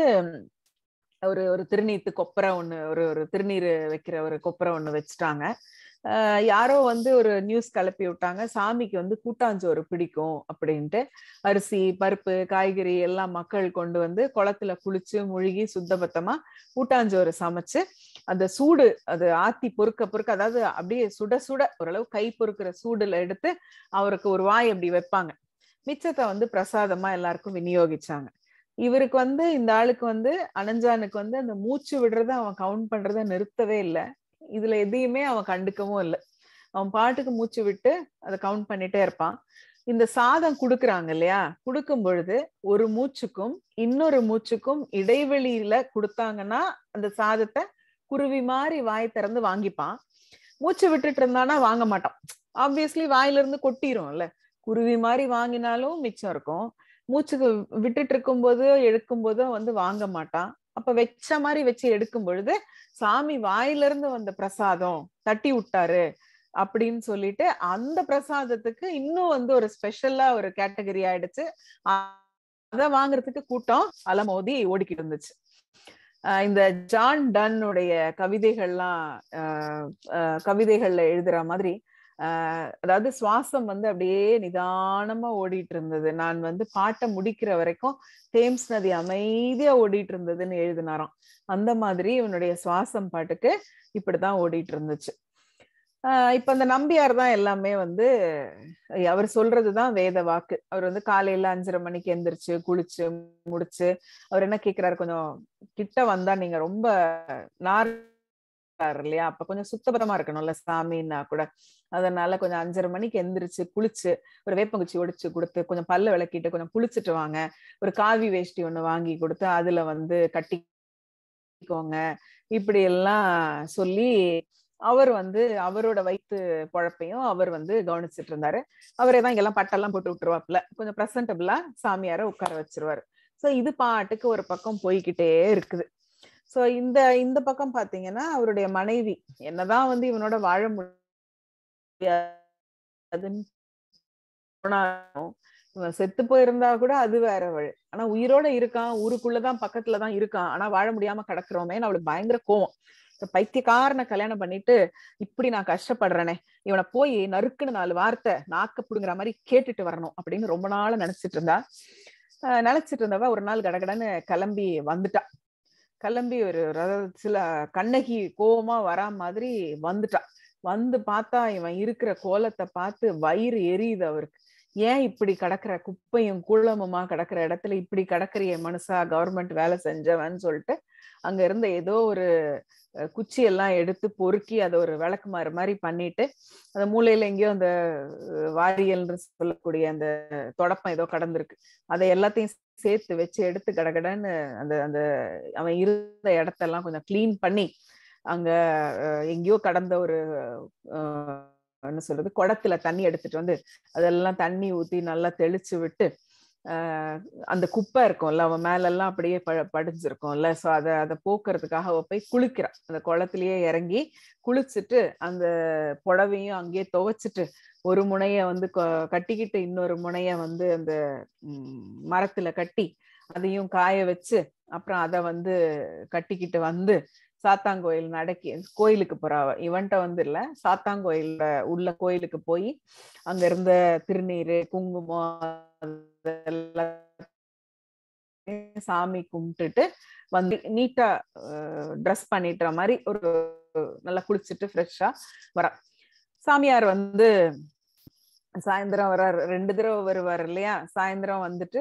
ஒரு ஒரு திருநீத்து கொப்பரை ஒண்ணு ஒரு ஒரு திருநீர் வைக்கிற ஒரு கொப்பரை ஒண்ணு வச்சுட்டாங்க. ஆஹ் யாரோ வந்து ஒரு நியூஸ் கிளப்பி விட்டாங்க, சாமிக்கு வந்து கூட்டாஞ்சோறு பிடிக்கும் அப்படின்ட்டு அரிசி பருப்பு காய்கறி எல்லாம் மக்கள் கொண்டு வந்து குளத்துல குளிச்சு முழுகி சுத்தபத்தமா கூட்டாஞ்சோறு சமைச்சு அந்த சூடு அது ஆத்தி பொறுக்க பொறுக்க, அதாவது அப்படியே சுட சுட ஓரளவு கை பொறுக்கிற சூடுல எடுத்து அவருக்கு ஒரு வாய் அப்படி வைப்பாங்க. மிச்சத்தை வந்து பிரசாதமா எல்லாருக்கும் விநியோகிச்சாங்க. இவருக்கு வந்து இந்த ஆளுக்கு வந்து அனஞ்சானுக்கு வந்து அந்த மூச்சு விடுறத அவன் கவுண்ட் பண்றத நிறுத்தவே இல்லை. இதுல எதையுமே அவன் கண்டுக்கவும் இல்லை. அவன் பாட்டுக்கு மூச்சு விட்டு அதை கவுண்ட் பண்ணிட்டே இருப்பான். இந்த சாதம் குடுக்குறாங்க இல்லையா, குடுக்கும் பொழுது ஒரு மூச்சுக்கும் இன்னொரு மூச்சுக்கும் இடைவெளியில கொடுத்தாங்கன்னா அந்த சாதத்தை குருவி மாதிரி வாய் திறந்து வாங்கிப்பான். மூச்சு விட்டுட்டு இருந்தானா வாங்க மாட்டான். ஆப்வியஸ்லி வாயில இருந்து கொட்டிரும். குருவி மாதிரி வாங்கினாலும் மிச்சம் இருக்கும், மூச்சுக்கு விட்டுட்டு இருக்கும் போதோ எடுக்கும் போதோ வந்து வாங்க மாட்டான். அப்ப வச்ச மாதிரி வச்சு எடுக்கும் பொழுது சாமி வாயில இருந்து வந்த பிரசாதம் தட்டி விட்டாரு அப்படின்னு சொல்லிட்டு அந்த பிரசாதத்துக்கு இன்னும் வந்து ஒரு ஸ்பெஷலா ஒரு கேட்டகரி ஆயிடுச்சு. அத வாங்குறதுக்கு கூட்டம் அலமோதி ஓடிக்கிட்டு இருந்துச்சு. இந்த ஜான் டன்னுடைய கவிதைகள்லாம் அஹ் கவிதைகள்ல எழுதுற மாதிரி ஆஹ் அதாவது சுவாசம் வந்து அப்படியே நிதானமா ஓடிட்டு இருந்தது. நான் வந்து பாட்டை முடிக்கிற வரைக்கும் தேம்ஸ் நதி அமைதியா ஓடிட்டு இருந்ததுன்னு எழுதினாராம். அந்த மாதிரி இவனுடைய சுவாசம் பாட்டுக்கு இப்படிதான் ஓடிட்டு இருந்துச்சு. ஆஹ் இப்ப அந்த நம்பியார் தான் எல்லாமே வந்து அவர் சொல்றதுதான் வேத வாக்கு. அவர் வந்து காலையில அஞ்சரை மணிக்கு எந்திரிச்சு குளிச்சு முடிச்சு அவர் என்ன கேக்குறாரு, கொஞ்சம் கிட்ட வந்தா நீங்க ரொம்ப நார் இல்லையா, அப்ப கொஞ்சம் சுத்தபத்தமா இருக்கணும்ல சாமின்னா கூட, அதனால கொஞ்சம் அஞ்சரை மணிக்கு எந்திரிச்சு குளிச்சு ஒரு வேப்பங்குச்சி ஒடிச்சு கொடுத்து கொஞ்சம் பல்ல விளக்கிட்டு கொஞ்சம் குளிச்சுட்டு வாங்க, ஒரு காவி வேஷ்டி ஒண்ணு வாங்கி கொடுத்து அதுல வந்து கட்டிக்கோங்க இப்படி எல்லாம் சொல்லி அவர் வந்து அவரோட வயிற்று பொழப்பையும் அவர் வந்து கவனிச்சுட்டு இருந்தாரு. அவரே தான் இங்கெல்லாம் பட்டெல்லாம் போட்டு விட்டுருவாப்புல, கொஞ்சம் பிரசன்டபிளா சாமியார உட்கார வச்சிருவாரு. சோ இது பாட்டுக்கு ஒரு பக்கம் போய்கிட்டே இருக்குது. சோ இந்த இந்த பக்கம் பாத்தீங்கன்னா அவருடைய மனைவி என்னதான் வந்து இவனோட வாழ முடியாதுன்னு இவன் செத்து போயிருந்தா கூட அது வேற வழி. ஆனா உயிரோட இருக்கான், ஊருக்குள்ளதான் பக்கத்துலதான் இருக்கான், ஆனா வாழ முடியாம கிடக்குறோமே அவளுக்கு பயங்கர கோவம். பைத்தியக்காரனை கல்யாணம் பண்ணிட்டு இப்படி நான் கஷ்டப்படுறேனே, இவனை போய் நறுக்குன்னு நாலு வார்த்தை நாக்க புடுங்குற மாதிரி கேட்டுட்டு வரணும் அப்படின்னு ரொம்ப நாள் நினைச்சிட்டு இருந்தா. அஹ் நினைச்சிட்டு இருந்தவ ஒரு நாள் கடகடன்னு கிளம்பி வந்துட்டா. கிளம்பி ஒரு சில கண்ணகி கோவமா வரா மாதிரி வந்துட்டா. வந்து பார்த்தா இவன் இருக்கிற கோலத்தை பார்த்து வயிறு எரியுது அவருக்கு. ஏன் இப்படி கிடக்குற குப்பையும் கூழமுமா கிடக்குற இடத்துல இப்படி கிடக்குறிய மனுஷா, கவர்மெண்ட் வேலை செஞ்சவன்னு சொல்லிட்டு அங்க இருந்த ஏதோ ஒரு குச்சி எல்லாம் எடுத்து பொறுக்கி அதை ஒரு விளக்குமாறு மாதிரி பண்ணிட்டு, அந்த மூலையில எங்கேயோ அந்த வாரியல் சொல்லக்கூடிய அந்த தொடப்பம் ஏதோ கடந்திருக்கு, அதை எல்லாத்தையும் சேர்த்து வச்சு எடுத்து கடகடன்னு அந்த அந்த அவன் இருந்த இடத்தெல்லாம் கொஞ்சம் கிளீன் பண்ணி, அங்க எங்கேயோ கடந்த ஒரு என்ன சொல்றது குடத்துல தண்ணி எடுத்துட்டு வந்து அதெல்லாம் தண்ணி ஊத்தி நல்லா தெளிச்சு விட்டு, ஆஹ் அந்த குப்பை இருக்கும்ல அவன் மேல எல்லாம் அப்படியே ப படிஞ்சிருக்கும்ல, சோ அதை அதை போக்குறதுக்காக அவ போய் குளிக்கிறான். அந்த குளத்திலேயே இறங்கி குளிச்சுட்டு அந்த புடவையும் அங்கேயே துவைச்சிட்டு ஒரு முனைய வந்து கட்டிக்கிட்டு இன்னொரு முனைய வந்து அந்த மரத்துல கட்டி அதையும் காய வச்சு அப்புறம் அதை வந்து கட்டிக்கிட்டு வந்து சாத்தாங்கோயில் நடக்கி கோயிலுக்கு போறாவ. இவன்ட்ட வந்து இல்ல, சாத்தாங்கோயில உள்ள கோயிலுக்கு போய் அங்க இருந்த திருநீரு குங்குமம் சாமி கும்பிட்டுட்டு வந்து நீட்டா ட்ரெஸ் பண்ணிட்டுற மாதிரி ஒரு நல்லா குளிச்சுட்டு ஃப்ரெஷ்ஷா வர. சாமியார் வந்து சாயந்தரம் வர்றாரு, ரெண்டு தடவை வருவார் இல்லையா. சாயந்தரம் வந்துட்டு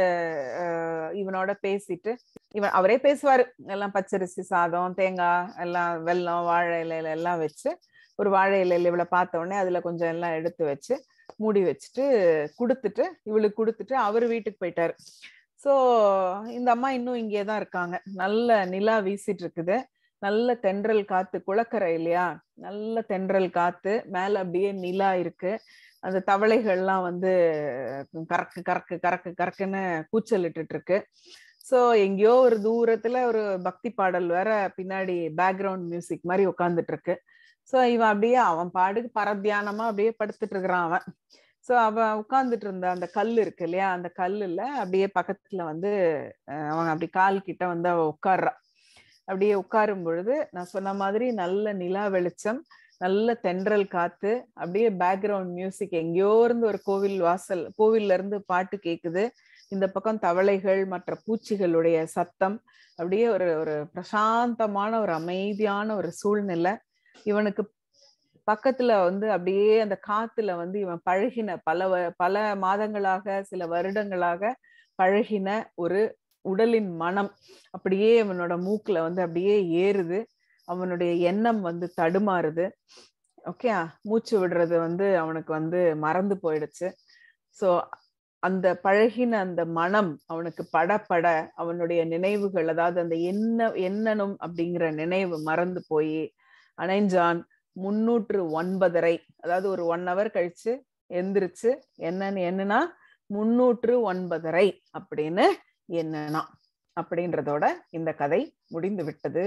இவனோட பேசிட்டு, இவன் அவரே பேசுவாரு எல்லாம் பச்சரிசி சாதம் தேங்காய் எல்லாம் வெல்லம் வாழை இலையில எல்லாம் வச்சு, ஒரு வாழை இலையில இவளை பார்த்த உடனே அதுல கொஞ்சம் எல்லாம் எடுத்து வச்சு மூடி வச்சுட்டு கொடுத்துட்டு இவளுக்கு கொடுத்துட்டு அவரு வீட்டுக்கு போயிட்டாரு. சோ இந்த அம்மா இன்னும் இங்கேதான் இருக்காங்க. நல்ல நிலா வீசிட்டு இருக்குது, நல்ல தென்றல் காத்து, குளக்கரை இல்லையா, நல்ல தென்றல் காத்து, மேல அப்படியே நிலா இருக்கு. அந்த தவளைகள்லாம் வந்து கறக்கு கறக்கு கறக்கு கறக்குன்னு கூச்சல் இட்டுட்டு இருக்கு. சோ எங்கேயோ ஒரு தூரத்துல ஒரு பக்தி பாடல் வேற பின்னாடி பேக்ரவுண்ட் மியூசிக் மாதிரி உட்காந்துட்டு இருக்கு. சோ இவன் அப்படியே அவன் பாடுக்கு பரத்தியானமா அப்படியே படுத்துட்டு இருக்கிறான் அவன். சோ அவன் உட்கார்ந்துட்டு இருந்த அந்த கல் இருக்கு இல்லையா, அந்த கல்லுல அப்படியே பக்கத்துல வந்து அவன் அப்படி கால் கிட்ட வந்து அவ உட்கார்றான். அப்படியே உட்காரும் பொழுது நான் சொன்ன மாதிரி நல்ல நிலா வெளிச்சம், நல்ல தென்றல் காத்து, அப்படியே பேக்ரவுண்ட் மியூசிக், எங்கேயோ இருந்து ஒரு கோவில் வாசல் கோவில்ல இருந்து பாட்டு கேக்குது, இந்த பக்கம் தவளைகள் மற்ற பூச்சிகளுடைய சத்தம், அப்படியே ஒரு ஒரு பிரசாந்தமான ஒரு அமைதியான ஒரு சூழ்நிலை. இவனுக்கு பக்கத்துல வந்து அப்படியே அந்த காத்துல வந்து இவன் பழகின பல பல மாதங்களாக சில வருடங்களாக பழகின ஒரு உடலின் மனம் அப்படியே அவனோட மூக்குல வந்து அப்படியே ஏறுது. அவனுடைய எண்ணம் வந்து தடுமாறுது. ஓகே, மூச்சு விடுறது வந்து அவனுக்கு வந்து மறந்து போயிடுச்சு. சோ அந்த பழகின அந்த மனம் அவனுக்கு படப்பட அவனுடைய நினைவுகள், அதாவது அந்த என்ன என்னனும் அப்படிங்கிற நினைவு மறந்து போய் அணைஞ்சான். முன்னூற்று ஒன்பதரை, அதாவது ஒரு ஒன் ஹவர் கழிச்சு எந்திரிச்சு என்னன்னு என்னன்னா முன்னூற்று ஒன்பதரை அப்படின்னு என்னன்னா அப்படின்றதோட இந்த கதை முடிந்து விட்டது.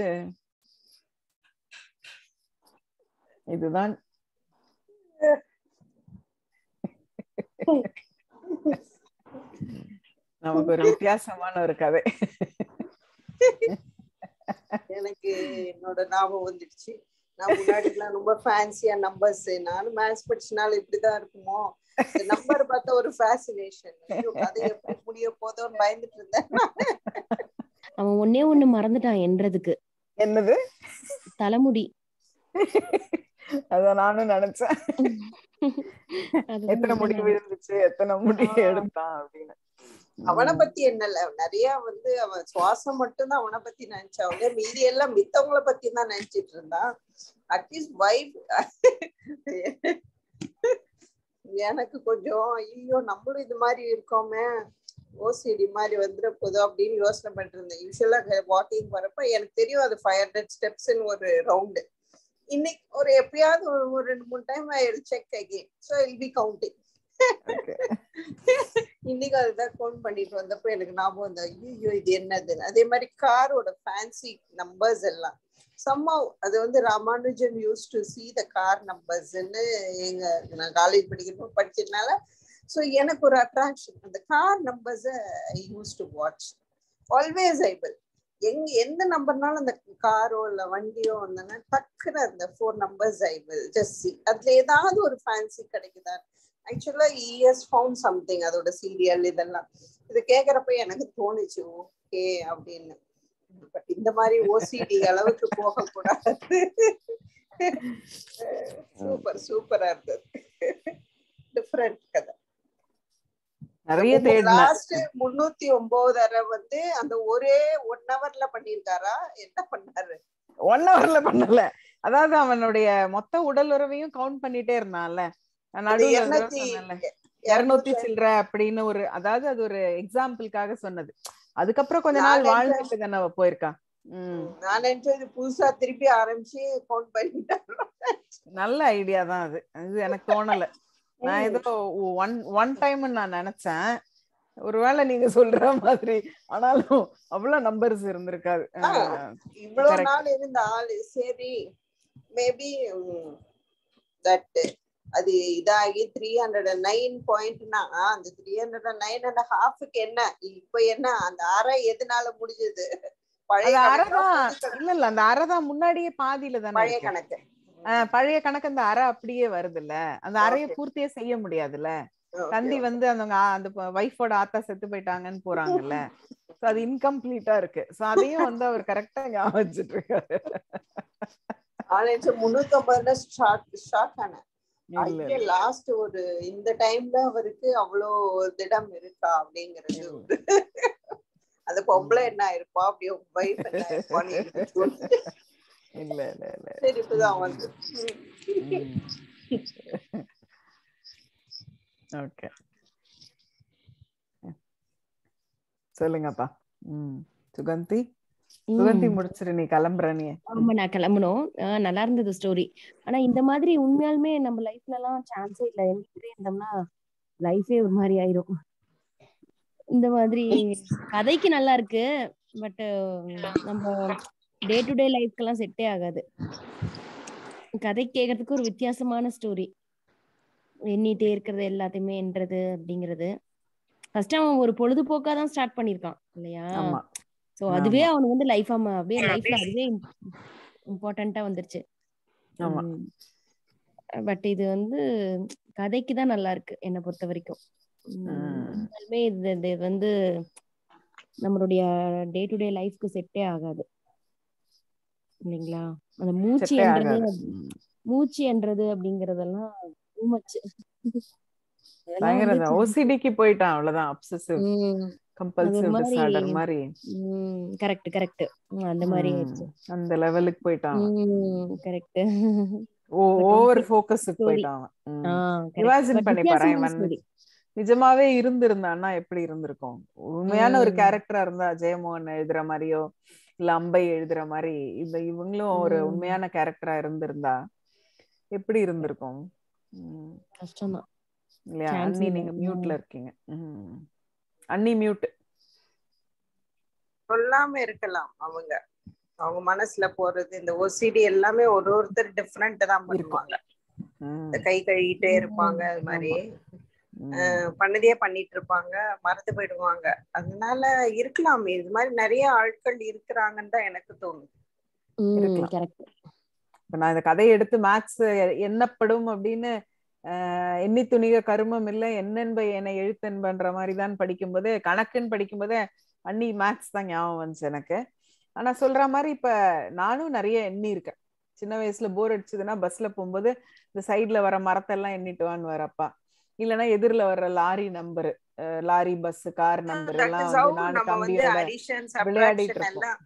இதுதான் நமக்கு ஒரு வித்தியாசமான ஒரு கதை. எனக்கு என்னோட ஞாபகம் வந்துடுச்சு. நான் முன்னாடி எல்லாம் ரொம்ப ஃபேன்சியா நம்பர்ஸ், நானும் மேத்ஸ் படிச்சனால இப்படிதான் இருக்குமோ, இந்த நம்பர் பார்த்தா ஒரு ஃபேசினேஷன். கதை எப்படி முடிய போதோன்னு பயந்துட்டு இருந்தேன். அவன் ஒன்னே ஒண்ணு மறந்துட்டான் என்றதுக்கு. என்னது? தலைமுடி. அத நானும் நினைச்சேன், எத்தனை முடி விழுந்துச்சு எத்தனை முடி எடுத்தான் அப்படின்னு. அவனை பத்தி என்னல்ல, நிறைய வந்து அவன் சுவாசம் மட்டும்தான் அவனை பத்தி நினைச்சான், மீதி எல்லாம் மித்தவங்களை பத்தி தான் நினைச்சிட்டு இருந்தான். அட்லீஸ்ட் வைஃப் எனக்கு கொஞ்சம் ஐயோ நம்மளும் இது மாதிரி இருக்கோமே, ஓசிடி மாதிரி வந்துட போதும் அப்படின்னு யோசனை பண்ணிட்டு இருந்தேன். யூஸ்வலா வாக்கிங் வரப்ப எனக்கு தெரியும் அது ஃபைவ் ஹண்ட்ரட் ஸ்டெப்ஸ்ன்னு ஒரு ரவுண்டு. இன்னைக்கு ஒரு எப்பயாவது ஒரு ரெண்டு மூணு time I will check again, so I will be counting. இன்னைக்கு அதுதான் கவுண்ட் பண்ணிட்டு வந்தப்போ எனக்கு ஞாபகம் வந்தா, ஐயோ இது என்னதுன்னு. அதே மாதிரி காரோட ஃபேன்சி நம்பர்ஸ் எல்லாம் somehow அது வந்து Ramanujan use to see the car நம்பர்ஸ்ன்னு எங்க நான் காலேஜ் படிக்கிறப்போ படிச்சதுனால ஸோ எனக்கு ஒரு அட்ராக்ஷன். அந்த கார் நம்பர்ஸை I use to watch always. I will எங்க எந்த நம்பர்னாலும் அந்த காரோ இல்லை வண்டியோ வந்தோன்னா டக்குன்னு அந்த four numbers I will just see. அதுல ஏதாவது ஒரு ஃபேன்சி கிடைக்குதா. ஆக்சுவலா he has found something, அதோட சீரியல் இதெல்லாம் இது கேட்கறப்ப எனக்கு தோணுச்சு ஓகே அப்படின்னு. பட் இந்த மாதிரி ஓசிடி அளவுக்கு போக கூடாது. சூப்பர் சூப்பரா இருந்தது, டிஃபரெண்ட் கதை. நிறைய தேடின லாஸ்ட் முன்னூத்தி ஒன்பதரை வந்து அந்த ஒரே ஒன் ஹவர்ல பண்ணிருக்காரா, என்ன பண்ணாரு? ஒன் ஹவர்ல பண்ணல. அதாவது அவனுடைய மொத்த உடல் உறவையும் கவுண்ட் பண்ணிட்டே இருந்தான்ல. நடுவுல ஒரு தடவை சொன்னேன்ல இருநூத்தி சில்ற அப்படின்னு ஒரு, அதாவது அது ஒரு எக்ஸாம்பிளுக்காக சொன்னது. அதுக்கப்புறம் கொஞ்ச நாள் வாழ்ந்துட்டு தானே அவ போயிருக்கா. நான் நினைச்சது புதுசா திருப்பி ஆரம்பிச்சு கவுண்ட் பண்ணிட்டாரு. நல்ல ஐடியா தான் அது. அது எனக்கு தோணல. நான் ஏதோ ஒன் ஒன் டைம் நான் நினைச்சேன், ஒருவேளை நீங்க சொல்ற மாதிரி. ஆனாலும் அவ்வளவு நம்பர்ஸ் இருந்திருக்காது. இவ்வளவு நாள் இருந்த ஆளு சரி மேபி தட் அது இதாகி த்ரீ ஹண்ட்ரட் அண்ட் நைன் பாயிண்ட்னா அந்த three hundred and nine and ஹாஃப்க்கு என்ன இப்ப என்ன அந்த அரை எதனால முடிஞ்சது? பழைய அரைதான் இல்ல இல்ல அந்த அரைதான் முன்னாடியே பாதியில தானே பழைய கணக்கு. பழைய கணக்கு அந்த அரை அப்படியே வருது இல்ல. அந்த அறைய பூர்த்தியே செய்ய முடியாதுல்ல. தந்தி வந்து அந்த அந்த வைஃபோட ஆத்தா செத்து போயிட்டாங்கன்னு போறாங்கல்ல. சோ அது இன்கம்ப்ளீட்டா இருக்கு. சோ அதையும் வந்து அவர் கரெக்டா ஞாபகம் வச்சுட்டு இருக்காரு. முன்னூத்தி ஐம்பதுல ஷாக் ஆன லாஸ்ட் ஒரு இந்த டைம்ல அவருக்கு அவ்வளோ திடம் இருக்கா அப்படிங்கிறது. அந்த பொம்பளை என்ன இருப்பா, அப்படியே வைஃப் என்ன இருப்பான்னு இல்ல இல்ல இல்ல சிரிப்புதான் வந்து. ஓகே சொல்லுங்கப்பா. ம் சுகந்தி சுகந்தி முடிச்சிரு, நீ கிளம்புற. நீ ஆமா நான் கிளம்பணும். நல்லா இருந்தது ஸ்டோரி. ஆனா இந்த மாதிரி உண்மையாலுமே நம்ம லைஃப்ல எல்லாம் சான்ஸே இல்ல. எங்கிட்டே இருந்தோம்னா லைஃபே ஒரு மாதிரி ஆயிரும். இந்த மாதிரி கதைக்கு நல்லா இருக்கு, பட் நம்ம டே டு டே லைஃப்க்கு எல்லாம் செட்டே ஆகாது. கதை கேட்கறதுக்கு ஒரு வித்தியாசமான ஸ்டோரி, எண்ணிட்டே இருக்கிறது எல்லாத்தையுமே என்றது அப்படிங்கிறது. ஃபர்ஸ்ட் அவன் ஒரு பொழுதுபோக்காதான் ஸ்டார்ட் பண்ணிருக்கான் இல்லையா. சோ அதுவே அவனுக்கு வந்து லைஃப் அப்படியே லைஃப்ல அதுவே இம்பார்ட்டண்டா வந்துருச்சு. பட் இது வந்து கதைக்கு தான் நல்லா இருக்கு என்னை பொறுத்த வரைக்கும். இது வந்து நம்மளுடைய டே டு டே லைஃப்க்கு செட்டே ஆகாது இல்லைங்களா. அந்த மூச்சு என்றது மூச்சு என்றது அப்படிங்கறதெல்லாம் ஓசிடிக்கு போயிட்டான் அவ்வளவுதான். அப்சசிவ் கம்பல்சிவ் டிஸார்டர் மாதிரி. கரெக்ட் கரெக்ட் அந்த மாதிரி அந்த லெவலுக்கு போயிட்டான். கரெக்ட். ஓவர் ஃபோக்கஸ்க்கு போயிட்டான். இமேஜின் பண்ணி பாரு, இவன் நிஜமாவே இருந்திருந்தான்னா எப்படி இருந்திருக்கும். உண்மையான ஒரு கேரக்டரா இருந்தா ஜெயமோகன் எழுதுற மாதிரியோ இல்ல அம்பை எழுதுற மாதிரி இந்த இவங்களும் ஒரு உண்மையான கேரக்டரா இருந்திருந்தா எப்படி இருந்திருக்கும். கஷ்டம்தான் இல்லையா. அண்ணி நீங்க மியூட்ல இருக்கீங்க. அண்ணி மியூட். சொல்லாம இருக்கலாம் அவங்க அவங்க மனசுல போறது. இந்த ஓசிடி எல்லாமே ஒரு ஒருத்தர் டிஃபரெண்ட் தான் பண்ணுவாங்க. இந்த கை கழுவிட்டே இருப்பாங்க, அது மாதிரி பண்ணதே பண்ணிட்டு இருப்பாங்க, மறந்து போயிடுவாங்க. அதனால இருக்கலாம், இது மாதிரி நிறைய ஆட்கள் இருக்கிறாங்கன்னு தான் எனக்கு தோணுது. இப்ப நான் இந்த கதையை எடுத்து மேக்ஸ் என்னப்படும் அப்படின்னு ஆஹ் எண்ணி துணிக கருமம் இல்லை என்னென்ப என்னை எழுத்தென்பன்ற மாதிரிதான் படிக்கும்போது, கணக்குன்னு படிக்கும்போதே அண்ணி மேக்ஸ் தான் ஞாபகம் வந்துச்சு எனக்கு. ஆனா சொல்ற மாதிரி இப்ப நானும் நிறைய எண்ணி இருக்கேன். சின்ன வயசுல போர் அடிச்சதுன்னா பஸ்ல போகும்போது இந்த சைட்ல வர மரத்தெல்லாம் எண்ணிட்டு வான்னு வரப்பா, இல்லைன்னா எதிரில வர்ற lorry number, lorry bus car number எல்லாம் வந்து நானு தம்பியோட விளையாடிட்டு இருப்போம்.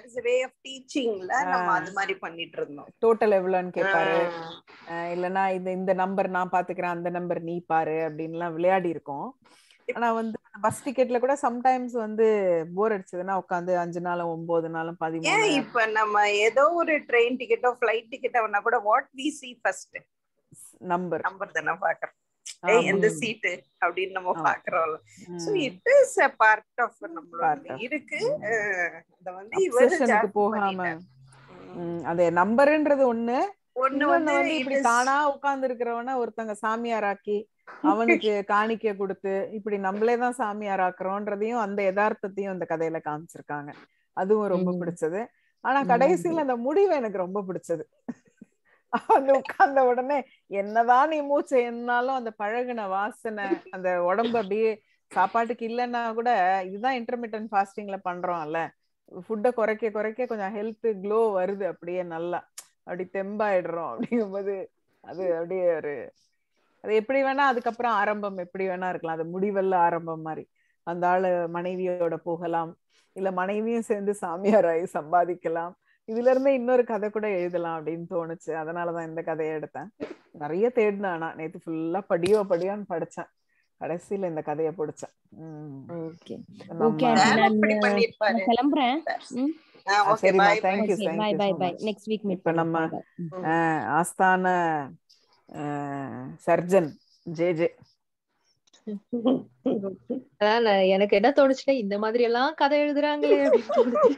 டோட்டல் எவ்வளோன்னு கேட்பாரு, இல்லைன்னா இந்த இந்த நம்பர் நான் பாத்துக்கிறேன் அந்த நம்பர் நீ பாரு அப்படின்னு எல்லாம் விளையாடி இருக்கோம். ஆனா வந்து பஸ் டிக்கெட்ல கூட சம்டைம்ஸ் வந்து போர் அடிச்சதுன்னா உட்காந்து அஞ்சு நாளும் ஒன்பது நாளும் பதிமூணு. இப்ப நம்ம ஏதோ ஒரு ட்ரெயின் டிக்கெட்டோ ஃபிளைட் டிக்கெட்டோ கூட what we see first number number தான பாக்குறோம். ஏய் எந்த சீட் அப்படின்னு நம்ம பாக்குறோம். So it is a part of நம்மளோட இருக்கு. அத வந்து இவருக்கு போகாம அந்த நம்பர்ன்றது ஒண்ணு ஒண்ணு வந்து இப்படி தானா உட்கார்ந்து இருக்கிறவன ஒருத்தங்க சாமியாராக்கி அவனுக்கு காணிக்க கொடுத்து இப்படி நம்மளேதான் சாமியார் ஆக்குறோன்றதையும் அந்த யதார்த்தத்தையும் அந்த கதையில காமிச்சிருக்காங்க. அதுவும் ரொம்ப பிடிச்சது. ஆனா கடைசியில அந்த முடிவு எனக்கு ரொம்ப பிடிச்சது. வந்து உட்கார்ந்த உடனே என்னதான் நீ மூச்சை என்னாலும் அந்த பழகுன வாசனை அந்த உடம்பு அப்படியே சாப்பாட்டுக்கு இல்லைன்னா கூட இதுதான் இன்டர்மிட்டன்ட் ஃபாஸ்டிங்ல பண்றோம்ல, ஃபுட்டை குறைக்க குறைக்க கொஞ்சம் ஹெல்த் க்ளோ வருது, அப்படியே நல்லா அப்படி தெம்பாயிடுறோம். அப்படிங்கும்போது அது அப்படியே ஒரு அது எப்படி வேணா அதுக்கப்புறம் ஆரம்பம் எப்படி வேணா இருக்கலாம். அது முடிவல்ல ஆரம்பம் மாதிரி. அந்த ஆளு மனைவியோட போகலாம், இல்ல மனைவியும் சேர்ந்து சாமியாராயி சம்பாதிக்கலாம். இதுல இருந்து இன்னொரு கதை கூட எழுதலாம் அப்படின்னு தோணுச்சு. அதனாலதான் இந்த கதையை எடுத்தேன். நிறைய தேடினேன், ஆனா நேத்து ஃபுல்லா படியோ படியோன்னு படிச்சேன். கடைசியில இந்த கதையை பிடிச்சேன். ஓகே நம்ம ஓகே Dan நான் அப்படி பண்ணிருப்பாரு. நான் கிளம்புறேன். ம் ஆ, okay, சரிம்மா, bye, bye. Thank you okay bye thank you bye so bye. Much. Next week meet இப்ப பண்ணலாம். நம்ம பை பை. ஆஹ், ஆஸ்தான சர்ஜன் ஜே ஜே. அதான் நான் எனக்கு என்ன தோணுச்சுன்னா, இந்த மாதிரி எல்லாம் கதை எழுதுறாங்களே அப்படின்னு தோணுச்சு.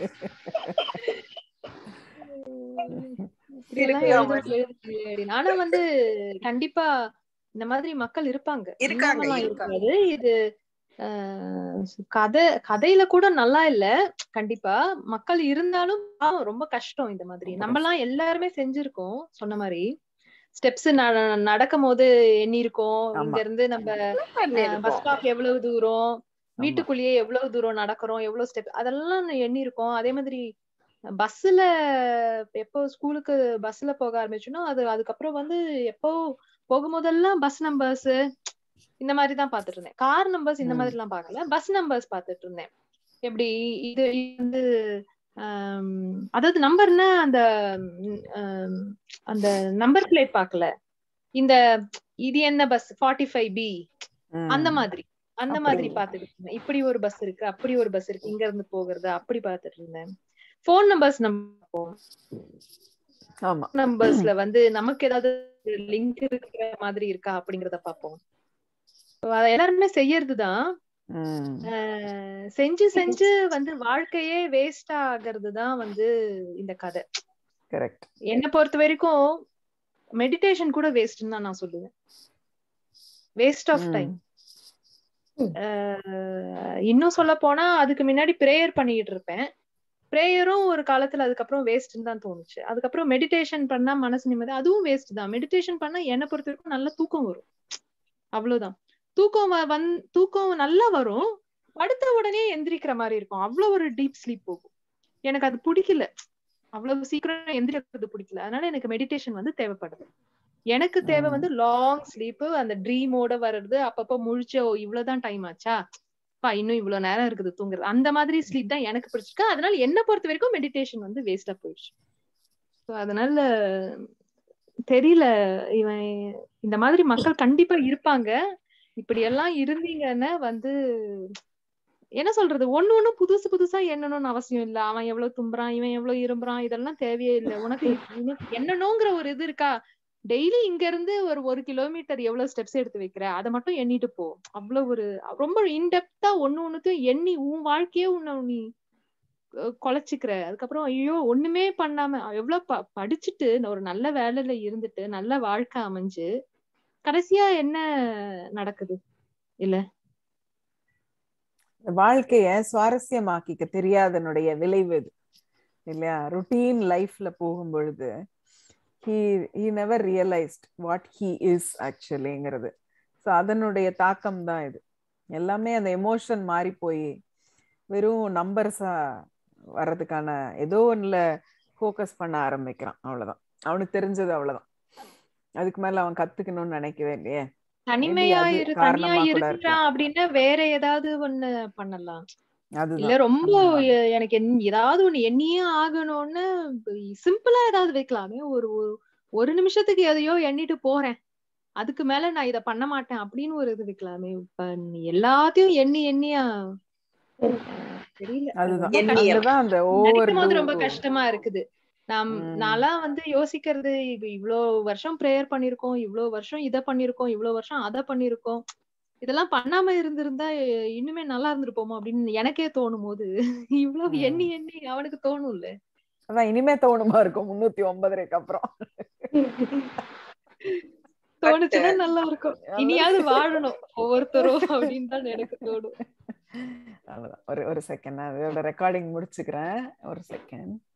இப்படி எல்லாம் இருக்கு எழுதுற அவன். எழுதுறாங்களே அப்படின்னு. ஆனா வந்து கண்டிப்பா இந்த மாதிரி மக்கள் இருப்பாங்க, இருக்காங்க இல்லாமலாம் இருக்காங்க. இருக்காது. இது ஆஹ் கதை கதையில கூட நல்லா இல்ல. கண்டிப்பா மக்கள் இருந்தாலும் பாவம், ரொம்ப கஷ்டம். இந்த மாதிரி நம்ம எல்லாம் எல்லாருமே செஞ்சிருக்கோம். சொன்ன மாதிரி ஸ்டெப்ஸ் நடக்கும் போது எண்ணி இருக்கோம். இங்க ஆமா இருந்து நம்ம பஸ் பண்ணிருக்கோம். ஸ்டாப் எவ்வளவு தூரம், ஆமா வீட்டுக்குள்ளேயே எவ்வளவு தூரம் நடக்கிறோம், எவ்வளவு ஸ்டெப், அதெல்லாம் எண்ணி இருக்கோம். அதே மாதிரி பஸ்ல எப்போ ஸ்கூலுக்கு பஸ்ல போக ஆரம்பிச்சோம்னா அது அதுக்கப்புறம் வந்து எப்போ போகும்போதெல்லாம் பஸ் நம்பர்ஸ் இந்த மாதிரி தான் பாத்துட்டு இருந்தேன். கார் நம்பர்ஸ் இந்த ம் மாதிரி எல்லாம் பாக்கல, பஸ் நம்பர்ஸ் பாத்துட்டு இருந்தேன். எப்படி இது இது வந்து ஆம், அதாவது நம்பர்னா அந்த ம், ஆம், அந்த நம்பர் பிளேட் பாக்கல. இந்த இது என்ன பஸ் ஃபார்ட்டி ஃபைவ் பி அந்த ம் மாதிரி அந்த அப்படி மாதிரி பாத்துட்டு இருந்தேன். இப்படி ஒரு பஸ் இருக்கு, அப்படி ஒரு பஸ் இருக்கு, இங்க இருந்து போகிறது அப்படி பாத்துட்டு இருந்தேன். போன் நம்பர்ஸ் நம்ம ஆமா நம்பர்ஸ்ல வந்து நமக்கு ஏதாவது லிங்க் இருக்கிற மாதிரி இருக்கா அப்படிங்கறத பாப்போம். அத எல்லாருமே செய்யறதுதான். ம் ஆஹ் செஞ்சு செஞ்சு வந்து வாழ்க்கையே வேஸ்ட் ஆகிறது தான் வந்து இந்த கதை. கரெக்ட். என்னை பொறுத்த வரைக்கும் மெடிடேஷன் கூட வேஸ்ட்னு தான் நான் சொல்லுவேன். Waste of time. இன்னும் சொல்ல போனா அதுக்கு முன்னாடி பிரேயர் பண்ணிட்டு இருப்பேன். பிரேயரும் ஒரு காலத்துல அதுக்கப்புறம் வேஸ்ட்னு தான் தோணுச்சு. அதுக்கப்புறம் மெடிடேஷன் பண்ணா மனசு நிம்மதி, அதுவும் வேஸ்ட் தான். மெடிடேஷன் பண்ணா என்னை பொறுத்த வரைக்கும் நல்ல தூக்கம் வரும், அவ்வளவுதான். தூக்கம் வ- வந் தூக்கம் நல்லா வரும், படுத்த உடனே எந்திரிக்கிற மாதிரி இருக்கும். அவ்வளவு ஒரு டீப் ஸ்லீப் போகும். எனக்கு அது பிடிக்கல, அவ்வளவு சீக்கிரம் எந்திரிக்கிறது பிடிக்கல. அதனால எனக்கு மெடிடேஷன் வந்து தேவைப்படுது. எனக்கு தேவை வந்து லாங் ஸ்லீப், அந்த ட்ரீமோட வர்றது, அப்பப்போ முழிச்ச ஓ இவ்வளவுதான் டைம் ஆச்சா, பா இன்னும் இவ்வளவு நேரம் இருக்குது தூங்குறது, அந்த மாதிரி ஸ்லீப் தான் எனக்கு பிடிச்சிருக்கு. அதனால என்ன பொறுத்த வரைக்கும் மெடிடேஷன் வந்து வேஸ்டா போயிடுச்சு. So அதனால தெரியல, இவன் இந்த மாதிரி மக்கள் கண்டிப்பா இருப்பாங்க. இப்படி எல்லாம் இருந்தீங்கன்னா வந்து என்ன சொல்றது, ஒண்ணு ஒண்ணும் புதுசு புதுசா எண்ணணும்னு அவசியம் இல்ல. அவன் எவ்வளவு தும்புறான், இவன் எவ்வளவு இரும்புறான், இதெல்லாம் தேவையே இல்லை. உனக்கு உனக்கு எண்ணணுங்கிற ஒரு இது இருக்கா, டெய்லி இங்க இருந்து ஒரு ஒரு கிலோமீட்டர் எவ்வளவு ஸ்டெப்ஸ் எடுத்து வைக்கிற, அதை மட்டும் எண்ணிட்டு போ. அவ்வளவு ஒரு ரொம்ப இன்டெப்தா ஒண்ணு ஒண்ணுத்தையும் எண்ணி உன் வாழ்க்கையே உன்னை நீ அஹ், குலைச்சுக்கிற. அதுக்கப்புறம் ஐயோ ஒண்ணுமே பண்ணாம எவ்வளவு ப படிச்சுட்டு ஒரு நல்ல வேலையில இருந்துட்டு நல்ல வாழ்க்கை அமைஞ்சு கடைசியா என்ன நடக்குது இல்ல? வாழ்க்கைய சுவாரஸ்யமாக்கிக்க தெரியாதனுடைய விளைவு இது இல்லையா? ருட்டீன் லைஃப்ல போகும் பொழுது he he never realized what he is actuallyங்கிறது. ஸோ அதனுடைய தாக்கம் தான் இது. எல்லாமே அந்த எமோஷன் மாறி போய் வெறும் நம்பர்ஸா வர்றதுக்கான ஏதோ ஒண்ணுல ஃபோக்கஸ் பண்ண ஆரம்பிக்கிறான். அவ்வளவுதான் அவனுக்கு தெரிஞ்சது, அவ்வளவுதான். அதுக்கு மேல அவன் கத்துக்கணும்னு நினைக்கவே இல்லையே. மேபி தனிமையா அது இரு தனியா காரணமா கூட இருக்கிறான் இருக்கலாம். அப்படின்னா வேற ஏதாவது ஒண்ணு பண்ணலாம். இல்ல அதுதான் ரொம்ப எ- எனக்கு என்- ஏதாவது ஒண்ணு எண்ணியே ஆகணும்னு சிம்பிளா ஏதாவது வைக்கலாமே. ஒரு ஒரு- ஒரு நிமிஷத்துக்கு எதையோ எண்ணிட்டு போறேன், அதுக்கு மேல நான் இத பண்ண மாட்டேன் அப்படின்னு ஒரு இது வைக்கலாமே. இப்ப நீ எல்லாத்தையும் எண்ணி எண்ணியா தெரியல, அது அதுதான் ரொம்ப கஷ்டம். எண்ணியம். அங்கதான் அந்த ஓவர் நினைக்கும் போது ரொம்ப கஷ்டமா இருக்குது. நாம் ம். நான்லாம் வந்து யோசிக்கிறது, இப்ப இவ்ளோ வருஷம் பிரேயர் பண்ணிருக்கோம், இவ்ளோ வருஷம் இத பண்ணிருக்கோம், இவ்ளோ வருஷம் அத பண்ணிருக்கோம், இதெல்லாம் பண்ணாம இருந்திருந்தா இன்னுமே நல்லா இருந்திருப்போமோ அப்படின்னு எனக்கே தோணும் போது இவ்வளவு எண்ணி எண்ணி அவனுக்கு தோணும்ல. அதான் இனிமே தோணுமா இருக்கும் முன்னூத்தி ஒன்பதுக்கு அப்புறம். தோணுச்சுன்னா நல்லா இருக்கும், நல்லது. இனியாவது வாழணும் ஒவ்வொருத்தரும் அப்படின்னு தான் எனக்கு தோணும். அவ்வளவுதான். ஒரு ஒரு செகண்ட் அதோட ரெக்கார்டிங் முடிச்சுக்கிறேன். ஒரு செகண்ட்.